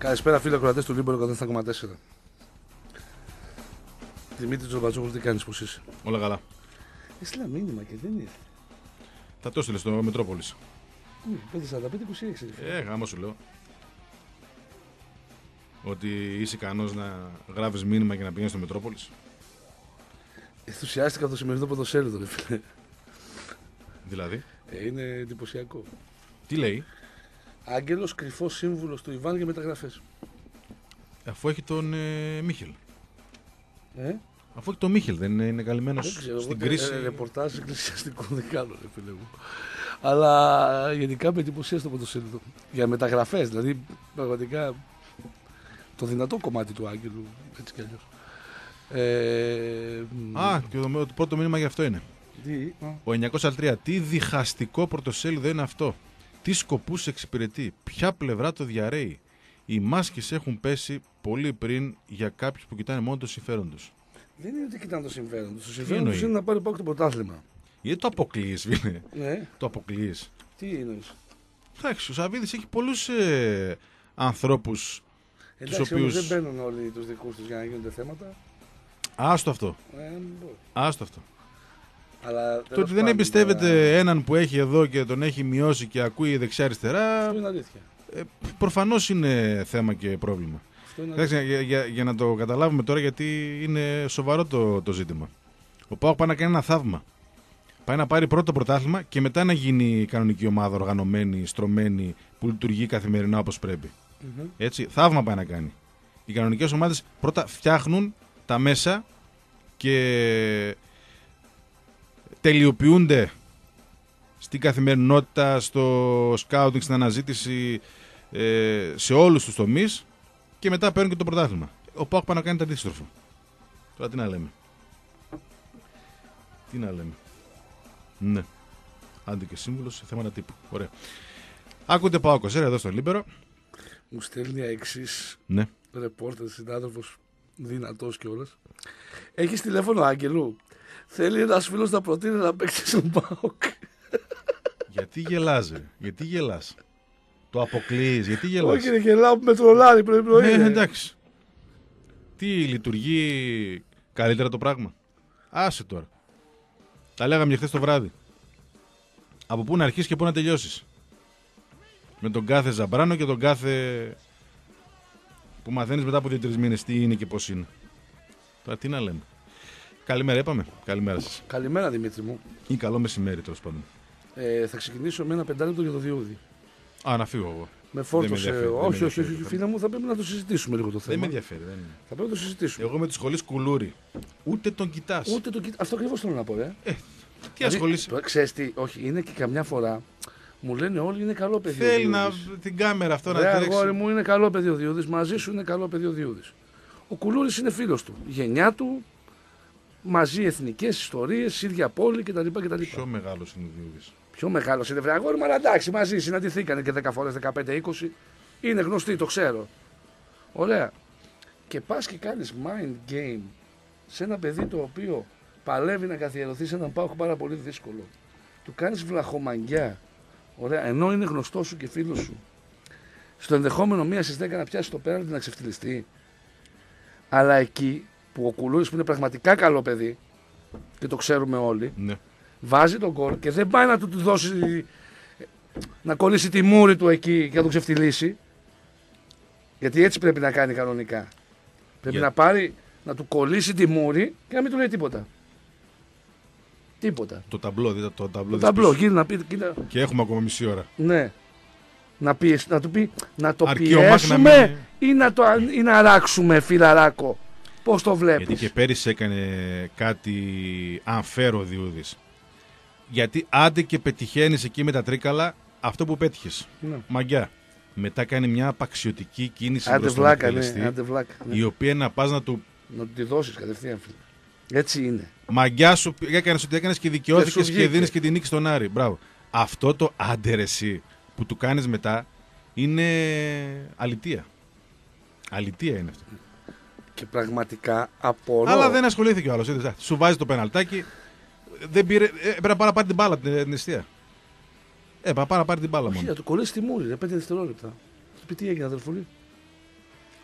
Καλησπέρα φίλοι ακροατές του Λίμπερο 107,4. Δημήτρη Τζορμπατζόγλου, τι κάνεις, πώς είσαι? Όλα καλά. Έστειλα μήνυμα και δεν ήρθε. Θα το έστειλε στο Μετρόπολης. 5.45-26. Γάμα σου λέω. Ότι είσαι ικανός να γράφεις μήνυμα και να πηγαίνεις στο Μετρόπολης. Ενθουσιάστηκα από το σημερινό πρωτοσέλιδο, ρε φίλε. Δηλαδή. Είναι εντυπωσιακό. Τι λέει? Άγγελος κρυφός σύμβουλος του Ιβάν για μεταγραφές. Αφού έχει τον Μίχελ. Ε? Αφού έχει τον Μίχελ, δεν είναι καλυμμένος Δεν ξέρω, στην εγώ κρίση. ρεπορτάζ εκκλησιαστικό δεν κάνω, ρε φίλε μου. Αλλά γενικά με εντυπωσίασε το πρωτοσέλιδο. Για μεταγραφές, δηλαδή πραγματικά το δυνατό κομμάτι του Άγγελου, έτσι κι αλλιώς. Και το πρώτο μήνυμα γι' αυτό είναι. Ο 903. Τι διχαστικό πρωτοσέλιδο είναι αυτό. Τι σκοπούς εξυπηρετεί. Ποια πλευρά το διαρρέει. Οι μάσκες έχουν πέσει πολύ πριν για κάποιους που κοιτάνε μόνο το συμφέρον τους. Δεν είναι ότι κοιτάνε το συμφέρον τους. Το συμφέρον τους είναι να πάρει πάω το πρωτάθλημα. Γιατί το αποκλείεις, φίλε. Ναι. Το αποκλείεις. Τι εννοείς? Εντάξει, ο Σαββίδης έχει πολλούς ανθρώπους. Εντάξει, όμως δεν μπαίνουν όλοι τους δικούς τους για να γίνονται θέματα. Άστο αυτό. Άστο αυτό. Αλλά το ότι δεν εμπιστεύεται έναν που έχει εδώ και τον έχει μειώσει και ακούει δεξιά-αριστερά. Αυτό είναι αλήθεια. Προφανώς είναι θέμα και πρόβλημα. Για να το καταλάβουμε τώρα, γιατί είναι σοβαρό το ζήτημα. Ο ΠΑΟΚ πάει να κάνει ένα θαύμα. Πάει να πάρει πρώτο πρωτάθλημα και μετά να γίνει η κανονική ομάδα οργανωμένη, στρωμένη, που λειτουργεί καθημερινά όπως πρέπει. Έτσι, θαύμα πάει να κάνει. Οι κανονικές ομάδες πρώτα φτιάχνουν τα μέσα και τελειοποιούνται στην καθημερινότητα, στο σκάουτινγκ, στην αναζήτηση, σε όλους τους τομείς, και μετά παίρνουν και το πρωτάθλημα. Ο ΠΑΟΚ πάει να κάνει το αντίστροφο. Τώρα τι να λέμε. Τι να λέμε. Ναι. Άντε και σύμβουλος σε θέματα τύπου. Ωραία. Άκουτε ΠΑΟΚ εδώ στο Λίμπερο. Μου στέλνει εξής ρεπόρτερ, συνάδελφος δυνατός κιόλας. Έχεις τηλέφωνο Άγγελου? Θέλει ένας φίλος να προτείνει να παίξει στον ΠΑΟΚ. Γιατί γιατί γελάς? Το αποκλείεις, γιατί γελάς? Όχι, δεν γελάω που με τρολάρει πρωί. Εντάξει. Τι λειτουργεί καλύτερα το πράγμα? Άσε τώρα. Τα λέγαμε και χθες το βράδυ. Από πού να αρχίσεις και πού να τελειώσεις. Με τον κάθε Ζαμπράνο και τον κάθε που μαθαίνεις μετά από 2-3 μήνες τι είναι και πώς είναι. Τώρα τι να λέμε. Καλημέρα, είπαμε. Καλημέρα σας. Καλημέρα, Δημήτρη μου. Ή καλό μεσημέρι, τέλος πάντων. Θα ξεκινήσω με ένα 5 λεπτό για το Διούδη. Να φύγω εγώ. Με φόρτωσε. Όχι, φίλε μου, θα πρέπει να το συζητήσουμε λίγο το θέμα. Δεν με ενδιαφέρει. Θα πρέπει να το συζητήσουμε. Εγώ με τη σχολή Σκουλούρη. Ούτε τον κοιτάς. Αυτό ακριβώς θέλω να πω, Τι ασχολείσαι. Ξέρεις τι, όχι, είναι και καμιά φορά μου λένε όλοι είναι καλό παιδί. Θέλει την κάμερα αυτό να τρέξει. Αγόρι μου, είναι καλό παιδί ο Διούδης. Μαζί σου είναι καλό παιδί ο Διούδης. Ο Κουλούρης είναι φίλος του. Η γενιά του, μαζί εθνικές ιστορίες, ίδια πόλη κτλ. Πιο μεγάλος είναι ο Διούδης. Πιο μεγάλος είναι, βρε αγόρι μου, αλλά εντάξει, μαζί συναντηθήκανε και 10 φορές, 15-20. Είναι γνωστοί, το ξέρω. Ωραία. Και πας και κάνεις mind game σε ένα παιδί το οποίο παλεύει να καθιερωθεί σε έναν ΠΑΟΚ πάρα πολύ δύσκολο. Του κάνεις βλαχομαγκιά. Ωραία. Ενώ είναι γνωστό σου και φίλος σου. Στο ενδεχόμενο 1 στις 10 να πιάσει το πέναλτι να ξεφτυλιστεί. Αλλά εκεί που ο Κουλούρης, που είναι πραγματικά καλό παιδί και το ξέρουμε όλοι, βάζει τον γκολ και δεν πάει να του δώσει, να κολλήσει τη μούρη του εκεί και να τον ξεφτυλίσει. Γιατί έτσι πρέπει να κάνει κανονικά. Πρέπει να πάρει, να του κολλήσει τη μούρη και να μην του λέει τίποτα. Τίποτα. Το ταμπλό, δείτε το ταμπλό. Το ταμπλό, κοίτα. Και έχουμε ακόμα μισή ώρα. Ναι. Να του πει να το πιέσουμε ή να αράξουμε, φιλαράκο. Πώς το βλέπεις? Γιατί και πέρυσι έκανε κάτι unfair ο Διούδης. Γιατί άντε και πετυχαίνεις εκεί με τα τρίκαλα αυτό που πέτυχες. Μαγκιά. Μετά κάνει μια απαξιωτική κίνηση μπροστά στον εκτελεστή, η οποία να πας να του τη δώσεις κατευθείαν, φίλε. Έτσι είναι. Μαγκιά σου, έκανες ό,τι έκανες και δικαιώθηκες και δίνεις και την νίκη στον Άρη. Μπράβο. Αυτό το άντερεσί που του κάνεις μετά είναι αλητεία. Αλητεία είναι αυτό. Και πραγματικά απορώ. Αλλά δεν ασχολήθηκε ο άλλος. Σου βάζει το πεναλτάκι. Δεν πήρε. Έπρεπε να πάρει την μπάλα την αιστεία. Έπρεπε να πάρει την μπάλα μόνο. Να του κολλήσει τη μούρη, 5 δευτερόλεπτα. Τι έγινε, αδελφούλη?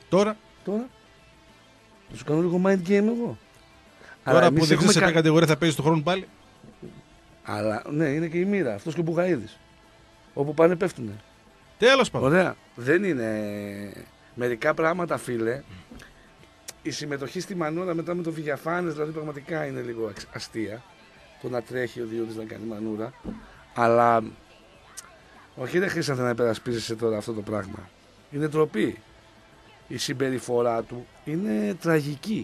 Τώρα Θα σου κάνω λίγο mind game εγώ. Τώρα που δεν ξέρει σε ποια κατηγορία θα παίζει του χρόνου πάλι. Αλλά ναι, είναι και η μοίρα. Αυτό και ο Μπουγαίδης. Όπου πάνε πέφτουνε. Τέλος πάντων. Ωραία. Δεν είναι. Μερικά πράγματα, φίλε. Η συμμετοχή στη μανούρα μετά με το Βηγιαφάνες, δηλαδή πραγματικά είναι λίγο αστεία. Το να τρέχει ο Διούδης να κάνει μανούρα. Αλλά. Όχι, δεν χρειάζεται να υπερασπίζεσαι τώρα αυτό το πράγμα. Είναι ντροπή. Η συμπεριφορά του είναι τραγική.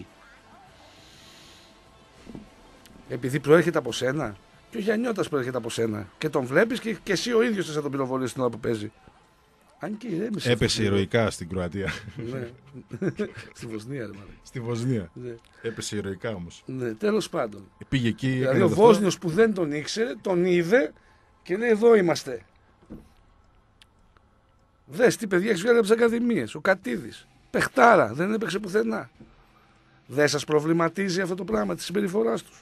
Επειδή προέρχεται από σένα. Και ο Γιαννιώτας προέρχεται από σένα. Και τον βλέπεις και εσύ ο ίδιος θες να τον πυροβολείς την ώρα που παίζει. Αν και ηρέμησε. Έπεσε ηρωικά στην Κροατία. Ναι. Στη Βοσνία, ρε μάλλον. Στη Βοσνία. Ναι. Έπεσε ηρωικά όμως. Ναι, τέλος πάντων. Πήγε εκεί. Δηλαδή ο Βόσνιος που δεν τον ήξερε, τον είδε και λέει: εδώ είμαστε. Δες τι παιδιά έχεις βγάλει από τις ακαδημίες. Ο Κατίδης. Παιχτάρα, δεν έπαιξε πουθενά. Δεν σας προβληματίζει αυτό το πράγμα της συμπεριφοράς τους?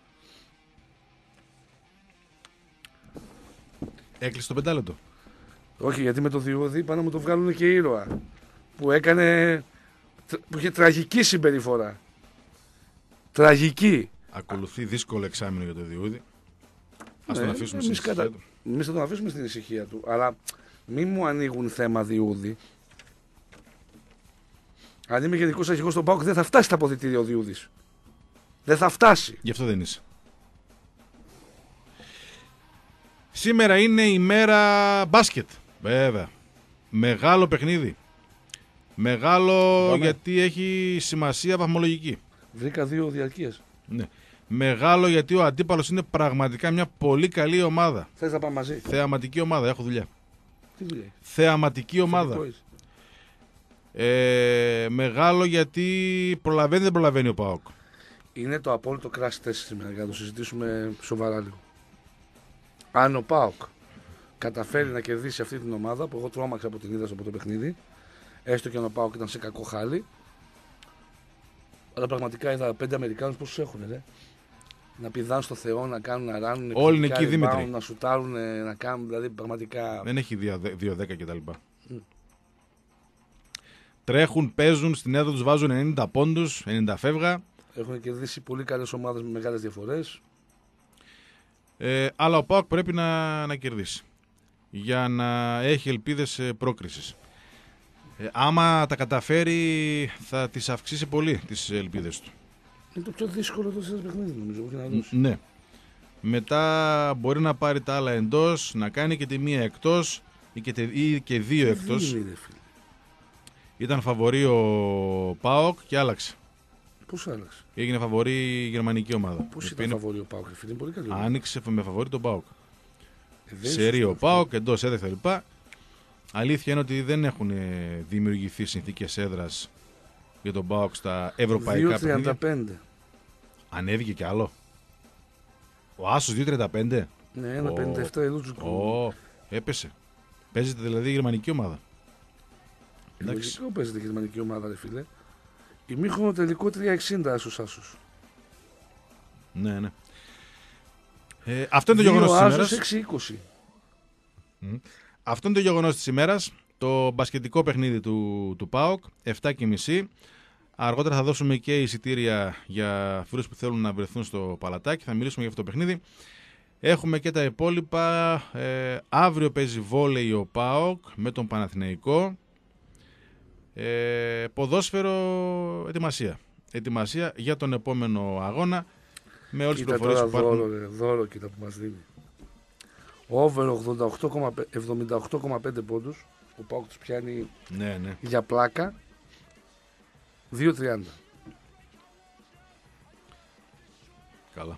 Έκλεισε το πεντάλεπτο. Όχι, γιατί με το Διούδη πάνε να μου το βγάλουν και ήρωα. Που είχε τραγική συμπεριφορά. Τραγική. Ακολουθεί δύσκολο εξάμηνο για το Διούδη. Ας τον αφήσουμε στην ησυχία του. Εμείς θα τον αφήσουμε στην ησυχία του. Αλλά μην μου ανοίγουν θέμα Διούδη. Αν είμαι γενικός αρχηγός στον ΠΑΟΚ δεν θα φτάσει στα αποδυτήρια ο Διούδης. Δεν θα φτάσει. Γι' αυτό δεν είσαι. Σήμερα είναι η μέρα μπάσκετ. Βέβαια. Μεγάλο παιχνίδι. Μεγάλο γιατί έχει σημασία βαθμολογική. Βρήκα 2 διαρκείες. Ναι. Μεγάλο γιατί ο αντίπαλος είναι πραγματικά μια πολύ καλή ομάδα. Θες να πάμε μαζί? Θεαματική ομάδα. Έχω δουλειά. Τι δουλειά? Θεαματική ομάδα. Μεγάλο γιατί δεν προλαβαίνει ο ΠΑΟΚ. Είναι το απόλυτο crash test σήμερα για να το συζητήσουμε σοβαρά λίγο. Αν ο ΠΑΟΚ καταφέρει να κερδίσει αυτή την ομάδα που εγώ τρόμαξα από την είδα από το παιχνίδι, έστω και αν ο ΠΑΟΚ ήταν σε κακό χάλι, αλλά πραγματικά είδα 5 Αμερικάνους πόσους έχουν, να πηδάνε στο Θεό, να κάνουν, να ράνουν, όλοι είναι εκεί, Δημήτρη. Να σουτάρουν, να κάνουν, δηλαδή πραγματικά. Δεν έχει 2-10 κτλ. Τρέχουν, παίζουν, στην έδρα τους βάζουν 90 πόντους, 90 φεύγα. Έχουν κερδίσει πολύ καλές ομάδες με μεγάλες διαφορές. Αλλά ο ΠΑΟΚ πρέπει να κερδίσει για να έχει ελπίδες πρόκρισης. Άμα τα καταφέρει θα τις αυξήσει πολύ τις ελπίδες του. Είναι το πιο δύσκολο το παιχνίδι νομίζω που έχει να δώσει. Ναι. Μετά μπορεί να πάρει τα άλλα εντός, να κάνει και τη μία εκτός ή και δύο εκτός. Ήταν φαβορί ο ΠΑΟΚ και άλλαξε. Πώς άλλαξε? Έγινε φαβορί η γερμανική ομάδα. Πώς ήταν φαβορί ο ΠΑΟΚ? Είναι πολύ καλή. Άνοιξε με φαβορί τον ΠΑΟΚ. Σερί ο ΠΑΟΚ, εντός έδρα κτλ. Αλήθεια είναι ότι δεν έχουν δημιουργηθεί συνθήκες έδρας για τον ΠΑΟΚ στα ευρωπαϊκά παιχνίδια. 2.35. Ανέβηκε κι άλλο. Ο Άσος 2.35. Ναι, 1.57 Λούτσουκου. Έπεσε. Παίζεται δηλαδή η γερμανική ομάδα. Λογικό παίζεται η γερμανική ομάδα, ρε φίλε. Ημίχρονο τελικό 3.60 Άσος. Ναι, ναι. Αυτό είναι το γεγονός της ημέρας. 6.20. Αυτό είναι το γεγονός της ημέρας. Το μπασκετικό παιχνίδι του ΠΑΟΚ, 7.30. Αργότερα θα δώσουμε και εισιτήρια για φίλους που θέλουν να βρεθούν στο Παλατάκι. Θα μιλήσουμε για αυτό το παιχνίδι. Έχουμε και τα υπόλοιπα. Αύριο παίζει βόλεϊ ο ΠΑΟΚ με τον Παναθηναϊκό. Ποδόσφαιρο, ετοιμασία για τον επόμενο αγώνα με όλες τις πληροφορίες που υπάρχουν. Δώρο κοίτα που μας δίνει. Over 78,5 πόντους. Ο ΠΑΟΚ τους πιάνει για πλάκα 2.30. Καλά.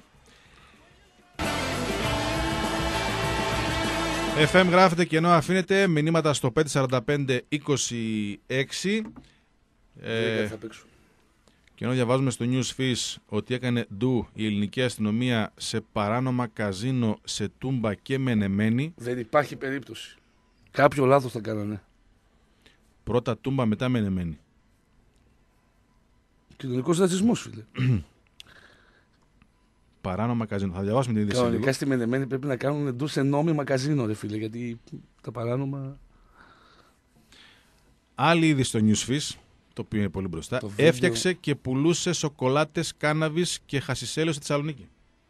FM γράφετε και ενώ αφήνετε μηνύματα στο 545-26. Και ενώ διαβάζουμε στο Newsfeed ότι έκανε ντου η ελληνική αστυνομία σε παράνομα καζίνο σε Τούμπα και Μενεμένη. Δεν υπάρχει περίπτωση. Κάποιο λάθος θα κάνανε. Πρώτα Τούμπα, μετά Μενεμένη. Κοινωνικός ρατσισμός, φίλε. Παράνομα καζίνο. Θα διαβάσουμε την είδηση. Κανονικά στη Μενεμένη πρέπει να κάνουν ντου σε νόμιμα καζίνο, ρε φίλε. Γιατί τα παράνομα. Άλλη είδηση στο Newsfeed. το οποίο είναι πολύ μπροστά, Το βίντεο... έφτιαξε και πουλούσε σοκολάτες, κάναβης και χασισέλαιο στη Θεσσαλονίκη.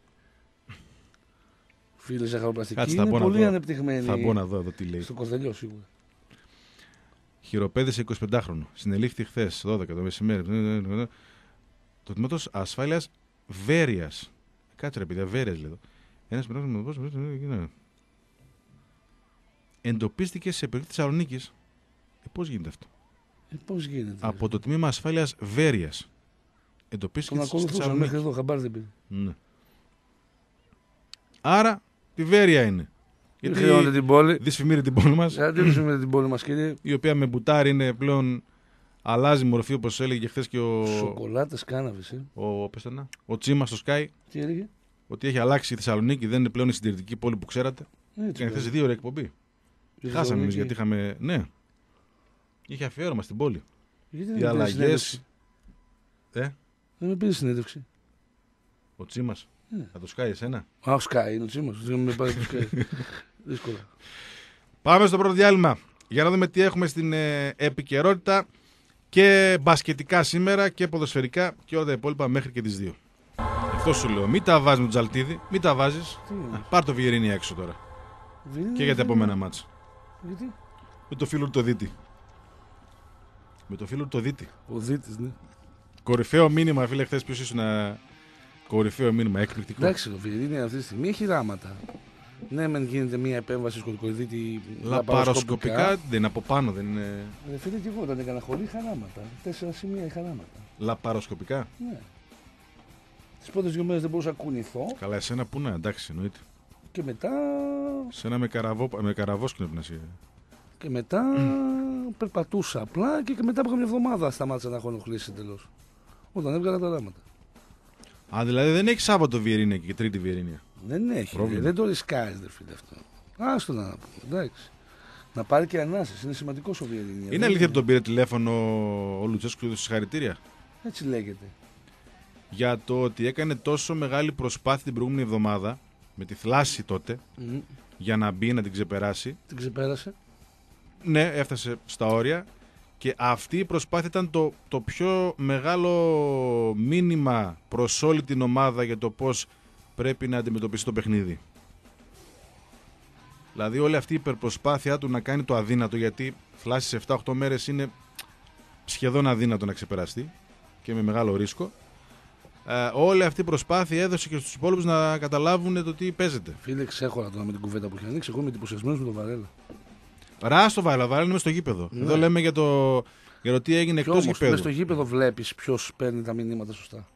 Φίλε, ζαχαροπλαστική είναι πολύ ανεπτυγμένη. Θα μπω να δω εδώ τι λέει. Στο Κορδελιό σίγουρα. Χειροπέδησε 25χρονο. Συνελήφθη χθες, 12 το μεσημέρι. Το τμήματος ασφάλειας Βέρειας. Κάτσε ρε παιδιά, Βέρειας λέει εδώ. Ένας εντοπίστηκε σε περιοχή της Θεσσαλονίκης. Πώς γίνεται αυτό? Πώς γίνεται? Από το τμήμα ασφάλειας Βέρειας. Εντοπίστηκε στη Θεσσαλονίκη. Μέχρι εδώ, χαμπάρι δεν πήρε. Ναι. Άρα, τη Βέρεια είναι. Γιατί χρεώνεται την πόλη. Δυσφημίζει την πόλη μας. Γιατί δυσφημίζει την πόλη μας, κύριε. Η οποία με μπουτάρι είναι πλέον. Αλλάζει μορφή, όπως έλεγε και χθες και ο. Σοκολάτες κάναβης, ο Τσίμας στο Sky. Τι έλεγε? Ότι έχει αλλάξει η Θεσσαλονίκη, δεν είναι πλέον η συντηρητική πόλη που ξέρατε. Και χθες 2 ώρες εκπομπή. Χάσαμε εμείς γιατί είχαμε. Ναι. Είχε αφιέρωμα στην πόλη. Οι αλλαγές. Δεν με πήρε συνέντευξη. Ο Τσίμας. Θα το Sky εσένα. Ο Sky είναι ο Τσίμας. Δεν με πάρει το Sky. Δύσκολα. Πάμε στο πρώτο διάλειμμα. Για να δούμε τι έχουμε στην επικαιρότητα και μπασκετικά σήμερα και ποδοσφαιρικά και όλα τα υπόλοιπα μέχρι και τις 2. Αυτό σου λέω. Μην τα βάζεις με τον Τζαλτίδη, μην τα βάζεις. Πάρ' το Βιερίνη έξω τώρα. Και για τα επόμενα μάτσα. Γιατί? Με το φίλο του το Δίτη. Με το φίλο του το Δίτη. Ο Δίτης, ναι. Κορυφαίο μήνυμα, φίλε, χθες ποιος ήσουν κορυφαίο μήνυμα, εκπληκτικό. Εντάξει, το Βιερίνη αυτή τη στιγμή έχει ράματα. Ναι, μεν γίνεται μια επέμβαση στο κορυκοειδίτη λαπαροσκοπικά, δεν είναι από πάνω, δεν είναι. Φίλε, και εγώ όταν έκανα χωρί είχα ράματα. 4 σημεία είχα ράματα. Λαπαροσκοπικά. Ναι. Τις πρώτες 2 μέρες δεν μπορούσα να κουνηθώ. Καλά, εσένα που να, εντάξει, εννοείται. Και μετά. Σένα με καραβόσκηνο να είσαι. Και μετά περπατούσα απλά και μετά από μια εβδομάδα σταμάτησα να έχω ενοχλήσει εντελώς. Όταν έβγαλα τα ράματα. Α, δηλαδή δεν έχει Σάββατο Βιερίνια και Τρίτη Βιερίνια. Δεν έχει. Δεν το ρισκάρεις, δε φίλε αυτό. Άστο να πούμε. Εντάξει. Να πάρει και ανάσες. Είναι σημαντικός ο Βιερίνια. Είναι αλήθεια που τον πήρε τηλέφωνο ο Λουτσέσκου και του συγχαρητήρια? Έτσι λέγεται. Για το ότι έκανε τόσο μεγάλη προσπάθεια την προηγούμενη εβδομάδα με τη θλάση τότε για να μπει, να την ξεπεράσει. Την ξεπέρασε. Ναι, έφτασε στα όρια. Και αυτή η προσπάθεια ήταν το πιο μεγάλο μήνυμα προς όλη την ομάδα για το πώς πρέπει να αντιμετωπίσει το παιχνίδι. Δηλαδή όλη αυτή η υπερπροσπάθειά του να κάνει το αδύνατο, γιατί φλάσει σε 7-8 μέρες είναι σχεδόν αδύνατο να ξεπεραστεί και με μεγάλο ρίσκο. Όλη αυτή η προσπάθεια έδωσε και στους υπόλοιπους να καταλάβουν το τι παίζεται. Φίλε, ξέχωρα τώρα με την κουβέντα που έχει ανοίξει. Εγώ είμαι εντυπωσιασμένος με τον Βαρέλα. Ράστο Βαρέλα είναι μες στο γήπεδο. Ναι. Εδώ λέμε για το τι έγινε εκτός γήπεδου. Μες στο γήπεδο βλέπεις ποιος παίρνει τα μηνύματα σωστά.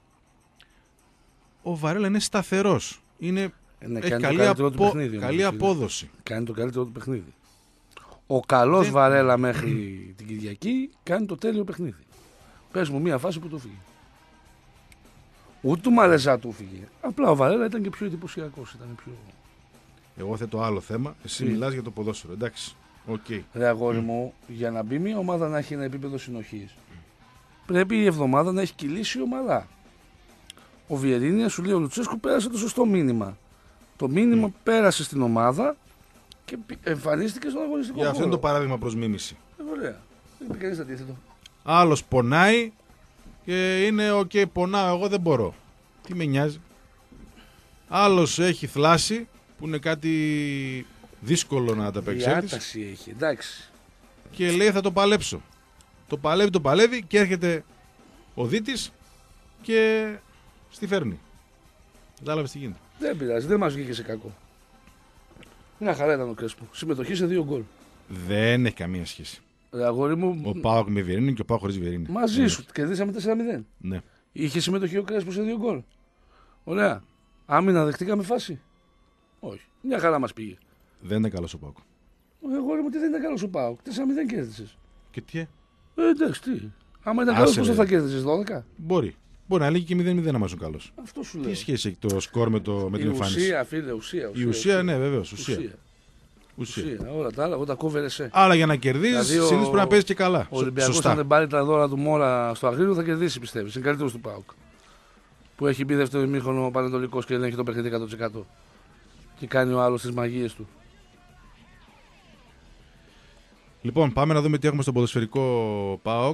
Ο Βαρέλα είναι σταθερός. Έχει καλή απόδοση. Κάνει το καλύτερο του παιχνίδι. Ο καλός Βαρέλα μέχρι την Κυριακή κάνει το τέλειο παιχνίδι. Πες μου μία φάση που του φύγει. Ούτε του Μαρεζά του φύγει. Απλά ο Βαρέλα ήταν και πιο εντυπωσιακός. Εγώ θέτω άλλο θέμα. Εσύ μιλάς για το ποδόσφαιρο. Εντάξει. Okay. Ρε αγόρι μου, για να μπει μια ομάδα να έχει ένα επίπεδο συνοχής, πρέπει η εβδομάδα να έχει κυλήσει ομαλά. Ο Βιερίνια, σου λέει ο Λουτσέσκου, πέρασε το σωστό μήνυμα. Το μήνυμα πέρασε στην ομάδα και εμφανίστηκε στον αγωνιστικό χώρο. Αυτό είναι το παράδειγμα προς μίμηση. Ωραία. Δεν είπε κανείς αντίθετο. Άλλος πονάει και είναι πονάω, εγώ δεν μπορώ. Τι με νοιάζει. Άλλος έχει θλάση που είναι κάτι δύσκολο να ανταπεξέλθεις. Διάταση έχει, εντάξει. Και λέει θα το παλέψω. Το παλεύει και έρχεται ο Δίτης και στη φέρνει. Κατάλαβες τι γίνεται. Δεν πειράζει, δεν μας βγήκε σε κακό. Μια χαρά ήταν ο Κρέσπο. Συμμετοχή σε 2 γκολ. Δεν έχει καμία σχέση. Αγόρι μου. Ο Πάοκ με Βιερίνη και ο Πάοκ χωρίς Βιερίνη. Μαζί σου. Κερδίσαμε 4-0. Ναι. Είχε συμμετοχή ο Κρέσπο σε 2 γκολ. Ωραία. Άμυνα δεχτήκαμε φάση. Όχι. Μια χαρά μας πήγε. Δεν είναι καλός ο Πάοκ. Αγόρι μου, τι δεν ήταν καλός ο Πάοκ. 4-0 κέρδισες. Και τι? Εντάξει, τι. Άμα ήταν καλός, πόσο θα κέρδισες, 12? Μπορεί. Μπορεί να λέγει και 0-0 να μάζουν καλός. Αυτό σου λέω. Τι σχέση έχει το σκορ με την εμφάνιση? Ουσία, φίλε, ουσία. Η ουσία, ναι, βεβαίως. Ουσία. Όλα τα άλλα, εγώ τα κόβερεσαι. Αλλά για να κερδίσεις, συνήθως πρέπει να παίζεις και καλά. Ο Ολυμπιακός, αν δεν πάρει τα δώρα του Μόρα στο Αγρίνιο, θα κερδίσει, πιστεύεις. Είναι καλύτερος του ΠΑΟΚ. Που έχει μπει δεύτερο ημίχρονο ο Πανετολικός και ελέγχει το παιχνίδι 100%. Και κάνει ο άλλος τις μαγείες του. Λοιπόν, πάμε να δούμε τι έχουμε στο ποδοσφαιρικό ΠΑΟΚ.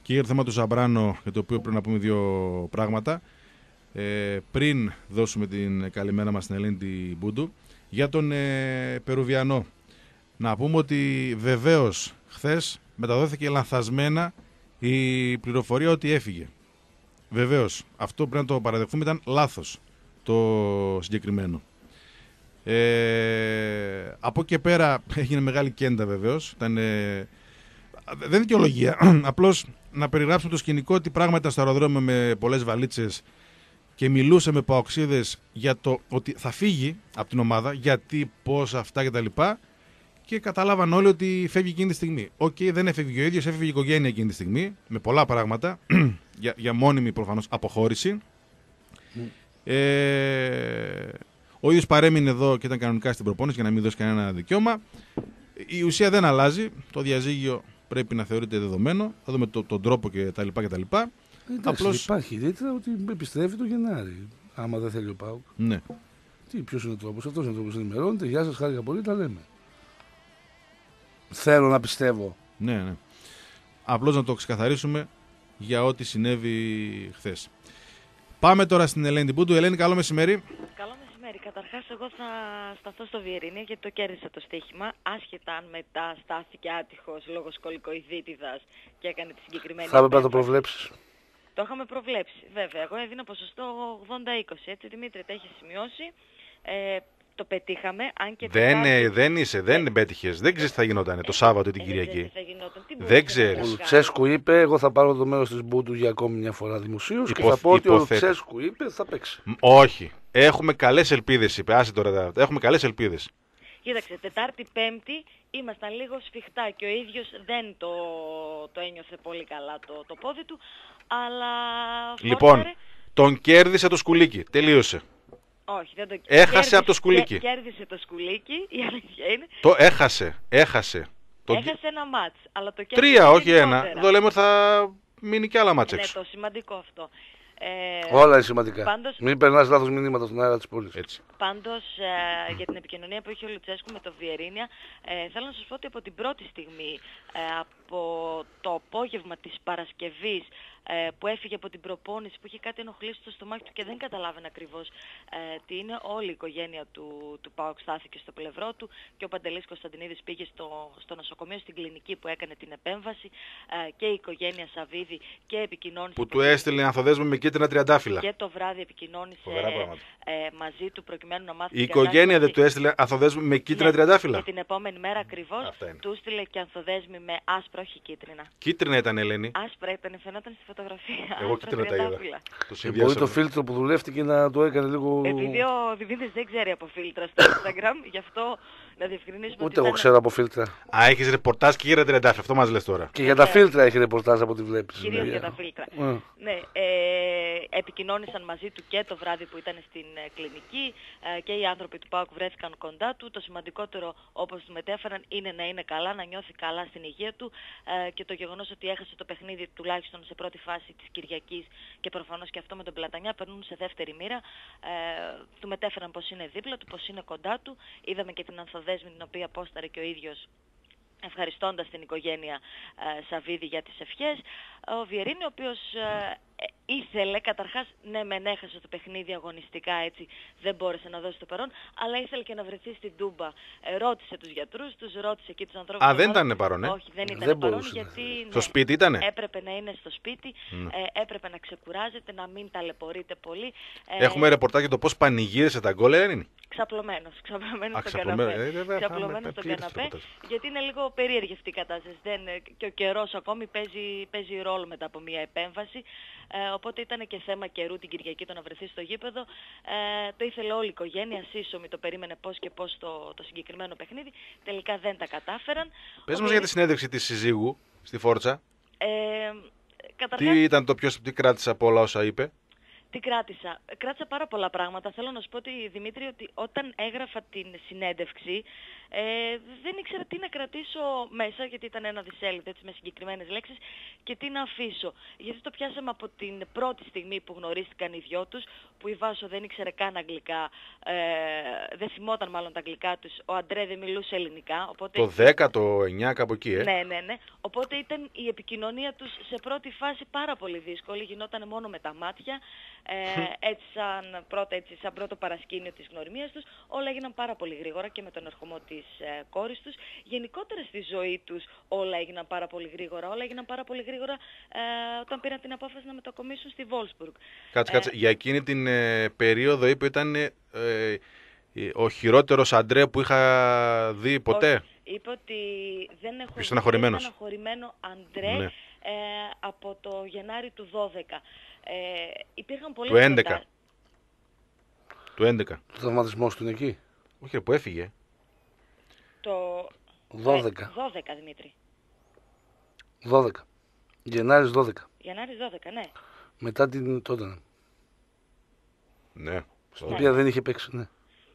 Και για το θέμα του Ζαμπράνο, για το οποίο πρέπει να πούμε δύο πράγματα. Πριν δώσουμε την καλημέρα μας στην Ελένη Μπούντου, για τον Περουβιανό. Να πούμε ότι βεβαίως χθες μεταδόθηκε λανθασμένα η πληροφορία ότι έφυγε. Βεβαίως, αυτό πρέπει να το παραδεχθούμε, ήταν λάθος το συγκεκριμένο. Από εκεί πέρα έγινε μεγάλη κέντα βεβαίως. Δεν δικαιολογία. Απλώς να περιγράψουμε το σκηνικό ότι πράγματα στο αεροδρόμιο με πολλές βαλίτσες και μιλούσε με παοξίδες για το ότι θα φύγει από την ομάδα, γιατί, πώς, αυτά κτλ. Και καταλάβαν όλοι ότι φεύγει εκείνη τη στιγμή. Δεν έφευγε ο ίδιος, έφευγε η οικογένεια εκείνη τη στιγμή, με πολλά πράγματα, για μόνιμη προφανώς αποχώρηση. Ο ίδιος παρέμεινε εδώ και ήταν κανονικά στην προπόνηση για να μην δώσει κανένα δικαίωμα. Η ουσία δεν αλλάζει, το διαζύγιο πρέπει να θεωρείται δεδομένο, θα δούμε τον τρόπο κτλ. Απλώς υπάρχει ιδιαίτερα ότι επιστρέφει το Γενάρη, άμα δεν θέλει ο ΠΑΟΚ. Ναι. Ποιος είναι ο τρόπος, αυτός είναι ο τρόπος, ενημερώνεται, γεια σας, χάρηκα πολύ, τα λέμε. Θέλω να πιστεύω. Ναι. Απλώς να το ξεκαθαρίσουμε για ό,τι συνέβη χθες. Πάμε τώρα στην Ελένη Μπούντου. Ελένη, καλό μεσημέρι. Καλό μεσημέρι. Καταρχάς, εγώ θα σταθώ στο Βιερίνια γιατί το κέρδισε το στοίχημα. Άσχετα αν μετά στάθηκε άτυχος λόγω σκολικοειδίτιδας και έκανε τη συγκεκριμένη. Θα έπρεπε να το προβλέψεις. Το είχαμε προβλέψει, βέβαια. Εγώ έδινα ποσοστό 80-20. Έτσι, Δημήτρη, τα έχει σημειώσει. Το πετύχαμε, αν και δεν πέτυχες. Δεν ξέρεις τι θα γινόταν το Σάββατο ή την Κυριακή. Δεν ξέρεις. Ο Λουτσέσκου είπε: εγώ θα πάρω το μέρος της Μπούντου για ακόμη μια φορά δημοσίως και θα πω ότι ο Λουτσέσκου είπε θα παίξει. Όχι. Έχουμε καλές ελπίδες, είπε. Άσε τώρα. Έχουμε καλές ελπίδες. Κοίταξε, Τετάρτη, Πέμπτη ήμασταν λίγο σφιχτά και ο ίδιος δεν το ένιωθε πολύ καλά το πόδι του, αλλά. Λοιπόν, τον κέρδισε το σκουλίκι. Τελείωσε. Όχι, δεν το έχασε από το σκουλίκι. Κέρδισε το σκουλίκι, η αλήθεια είναι. Το έχασε. Έχασε ένα μάτς, αλλά το κέρδισε. 3, όχι 1. Εδώ λέμε ότι θα μείνει και άλλα μάτς έξω. Ναι, το σημαντικό αυτό. Όλα είναι σημαντικά. Πάντως, μην περνάς λάθος μηνύματα στον αέρα της πόλης. Έτσι. Πάντως, για την επικοινωνία που είχε ο Λουτσέσκου με το Βιερίνια, θέλω να σας πω ότι από την πρώτη στιγμή, από το απόγευμα της Παρασκευής, που έφυγε από την προπόνηση, που είχε κάτι ενοχλήσει στο στομάχι του και δεν καταλάβαινε ακριβώς τι είναι, όλη η οικογένεια του ΠΑΟΚ στάθηκε στο πλευρό του και ο Παντελής Κωνσταντινίδης πήγε στο νοσοκομείο, στην κλινική που έκανε την επέμβαση, και η οικογένεια Σαββίδη και επικοινώνησε. Που του έστειλε ανθοδέσμη με κίτρινα τριαντάφυλλα. Και το βράδυ επικοινώνησε μαζί του προκειμένου να μάθει. Η οικογένεια δεν του έστειλε ανθοδέσμη με κίτρινα τριαντάφυλλα. Και την επόμενη μέρα ακριβώς του έστειλε και ανθοδέσμη με άσπρα, όχι κίτρινα. Κίτρινα ήταν, Ελένη. Άσπρα ήταν, φαινόταν στη φωτογραφία. Εγώ κίτρινα τα είδα. Μπορεί το φίλτρο που δουλεύτηκε να το έκανε λίγο. Επειδή ο Δημήτρης δεν ξέρει από φίλτρα στο Instagram, γι' αυτό να διευκρινίσουμε. Ούτε εγώ ξέρω από φίλτρα. Α, έχεις ρεπορτάζ και για τριαντάφυλλα, αυτό μας λες τώρα. Και για τα φίλτρα έχει ρεπορτάζ από ό,τι βλέπεις. Κυρίως για τα φίλτρα. Ναι, επικοινώνησαν μαζί του και το βράδυ που ήταν στην κλινική, και οι άνθρωποι του ΠΑΟΚ βρέθηκαν κοντά του. Το σημαντικότερο, όπως του μετέφεραν, είναι να είναι καλά, να νιώθει καλά στην υγεία του, και το γεγονός ότι έχασε το παιχνίδι τουλάχιστον σε πρώτη φάση της Κυριακής και προφανώς και αυτό με τον Πλατανιά, περνούν σε δεύτερη μοίρα. Του μετέφεραν πως είναι δίπλα του, πως είναι κοντά του. Είδαμε και την ανθοδέσμη την οποία απόσταρε και ο ίδιος, ευχαριστώντας την οικογένεια Σαββίδη για τις ευχές. Ο Βιερίνη, ο οποίος ήθελε, καταρχάς, ναι μεν έχασε το παιχνίδι αγωνιστικά, έτσι δεν μπόρεσε να δώσει το παρόν, αλλά ήθελε και να βρεθεί στην Τούμπα. Ρώτησε τους γιατρούς, τους ρώτησε εκεί τους ανθρώπους. Α, δεν ήταν παρόν, Όχι, δεν ήταν παρόν, γιατί στο σπίτι ήτανε. Έπρεπε να είναι στο σπίτι, έπρεπε να ξεκουράζεται, να μην ταλαιπωρείται πολύ. Έχουμε ρεπορτάζ για το πώς πανηγύρισε τα γκολ, Ελένη. Ξαπλωμένος στον καναπέ, γιατί είναι λίγο περίεργη αυτή η κατάσταση. Και ο καιρός ακόμη παίζει ρόλο μετά από μια επέμβαση, οπότε ήταν και θέμα καιρού την Κυριακή το να βρεθεί στο γήπεδο. Το ήθελε όλη η οικογένεια, σύσσωμη, το περίμενε πώς και πώς το συγκεκριμένο παιχνίδι. Τελικά δεν τα κατάφεραν. Πες μας για τη συνέντευξη της συζύγου στη Φόρτσα. Καταρχάς, τι ήταν το πιο κράτησε από όλα όσα είπε? Τι κράτησα. Κράτησα πάρα πολλά πράγματα. Θέλω να σου πω ότι, Δημήτρη, ότι όταν έγραφα την συνέντευξη δεν ήξερα τι να κρατήσω μέσα, γιατί ήταν ένα δισέλιδο έτσι, με συγκεκριμένες λέξεις, και τι να αφήσω. Γιατί το πιάσαμε από την πρώτη στιγμή που γνωρίστηκαν οι δυο τους, που η Βάσο δεν ήξερε καν αγγλικά, δεν θυμόταν μάλλον τα αγγλικά τους, ο Αντρέ δεν μιλούσε ελληνικά. Οπότε... Το 10, το 9, κάπου εκεί, Ναι. Οπότε ήταν η επικοινωνία τους σε πρώτη φάση πάρα πολύ δύσκολη, γινόταν μόνο με τα μάτια. Έτσι σαν πρώτο παρασκήνιο της γνωριμίας τους, όλα έγιναν πάρα πολύ γρήγορα και με τον ερχομό της κόρης τους. Γενικότερα στη ζωή τους όλα έγιναν πάρα πολύ γρήγορα. Όλα έγιναν πάρα πολύ γρήγορα όταν πήραν την απόφαση να μετακομίσουν στη Βόλσμπουργκ. Κάτσε. Για εκείνη την περίοδο είπε ήταν ο χειρότερος Αντρέ που είχα δει ποτέ. Όχι. Είπε ότι δεν έχω δει στεναχωρημένο Αντρέ, ναι, από το Γενάρη του 12. Υπήρχαν πολλές του 11. Του 11. Ο τραυματισμός του είναι εκεί. Όχι, που έφυγε. Το 12. 12, Δημήτρη. 12. Γενάρης 12. Γενάρης 12, ναι. Μετά την τότε. Ναι. Στην οποία δεν είχε παίξει, ναι.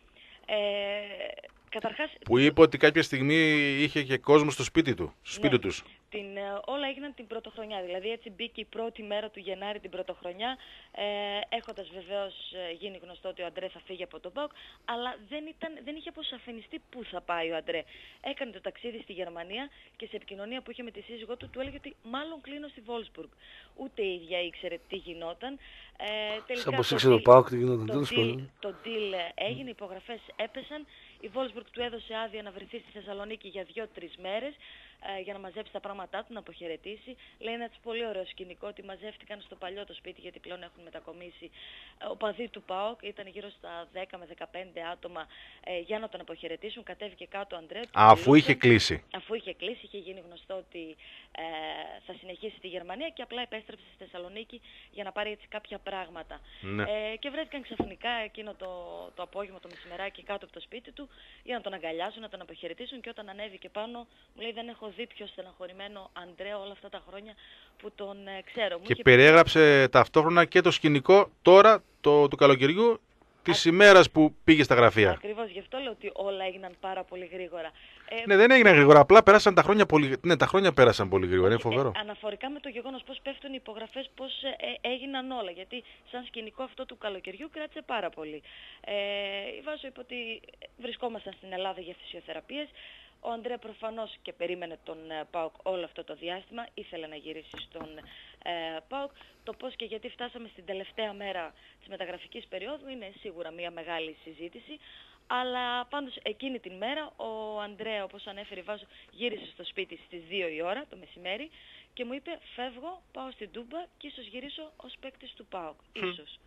Καταρχάς, που είπε ότι κάποια στιγμή είχε και κόσμο στο σπίτι του, στο σπίτι τους. Όλα έγιναν την πρωτοχρονιά, δηλαδή έτσι μπήκε η πρώτη μέρα του Γενάρη την πρωτοχρονιά, έχοντας βεβαίως γίνει γνωστό ότι ο Αντρέ θα φύγει από τον ΠΑΟΚ, αλλά δεν είχε αποσαφινιστεί πού θα πάει ο Αντρέ. Έκανε το ταξίδι στη Γερμανία και σε επικοινωνία που είχε με τη σύζυγό του, του έλεγε ότι μάλλον κλείνω στη Βόλσμπουργκ. Ούτε η ίδια ήξερε τι γινόταν. Σαν πως ήξερε ο ΠΑΟΚ τι γινόταν. Το deal έγινε, οι υπογραφές έπεσαν, η Βόλσμπουργκ του έδωσε άδεια να βρεθεί στη Θεσσαλονίκη για 2-3 μέρες. Για να μαζέψει τα πράγματά του, να αποχαιρετήσει. Λέει ένα πολύ ωραίο σκηνικό ότι μαζεύτηκαν στο παλιό το σπίτι, γιατί πλέον έχουν μετακομίσει οπαδοί του ΠΑΟΚ. Ήταν γύρω στα 10 με 15 άτομα για να τον αποχαιρετήσουν. Κατέβηκε κάτω ο Αντρέ. Αφού είχε κλείσει. Αφού είχε κλείσει, είχε γίνει γνωστό ότι θα συνεχίσει στη Γερμανία και απλά επέστρεψε στη Θεσσαλονίκη για να πάρει έτσι κάποια πράγματα. Ναι. Και βρέθηκαν ξαφνικά εκείνο το απόγευμα, το μεσημεράκι, κάτω από το σπίτι του για να τον αγκαλιάσουν, να τον αποχαιρετήσουν. Και όταν ανέβηκε πάνω, μου λέει: δεν έχω δει πιο στεναχωρημένο Αντρέ όλα αυτά τα χρόνια που τον ξέρω. Και περιέγραψε ταυτόχρονα και το σκηνικό τώρα του καλοκαιριού της ημέρας που πήγε στα γραφεία. Ακριβώς, γι' αυτό λέω ότι όλα έγιναν πάρα πολύ γρήγορα. Ναι, δεν έγιναν γρήγορα, απλά πέρασαν τα χρόνια πολύ. Ναι, τα χρόνια πέρασαν πολύ γρήγορα, είναι φοβερό. Αναφορικά με το γεγονός πώς πέφτουν οι υπογραφές, πώς έγιναν όλα. Γιατί σαν σκηνικό αυτό του καλοκαιριού κράτησε πάρα πολύ. Η Βάσο είπε ότι βρισκόμασταν στην Ελλάδα για φυσιοθεραπείες. Ο Αντρέ προφανώς και περίμενε τον ΠΑΟΚ όλο αυτό το διάστημα, ήθελε να γυρίσει στον ΠΑΟΚ. Το πώς και γιατί φτάσαμε στην τελευταία μέρα της μεταγραφικής περίοδου είναι σίγουρα μια μεγάλη συζήτηση. Αλλά πάντως εκείνη την μέρα ο Αντρέ, όπως ανέφερε η Βάσο, γύρισε στο σπίτι στις 2 η ώρα το μεσημέρι και μου είπε: φεύγω, πάω στην Τούμπα και ίσως γυρίσω ως παίκτης του ΠΑΟΚ. Ίσως.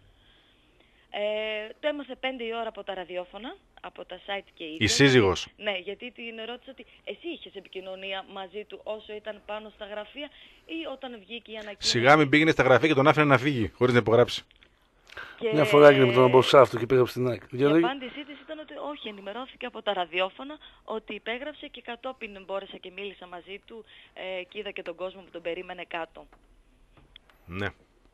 Το έμαθε 5 η ώρα από τα ραδιόφωνα, από τα site και ίδια. Η σύζυγος. Ναι, γιατί την ρώτησα ότι εσύ είχες επικοινωνία μαζί του όσο ήταν πάνω στα γραφεία ή όταν βγήκε η ανακοίνωση. Σιγά μην πήγαινε στα γραφεία και τον άφηνε να φύγει χωρίς να υπογράψει. Και... μια φορά έγινε με τον Αμποσάφτο και πήγα στην ΑΕΚ. Η απάντησή της ήταν ότι όχι, ενημερώθηκε από τα ραδιόφωνα ότι υπέγραψε και κατόπιν μπόρεσα και μίλησα μαζί του και είδα και τον κόσμο που τον περίμενε κάτω. Ναι.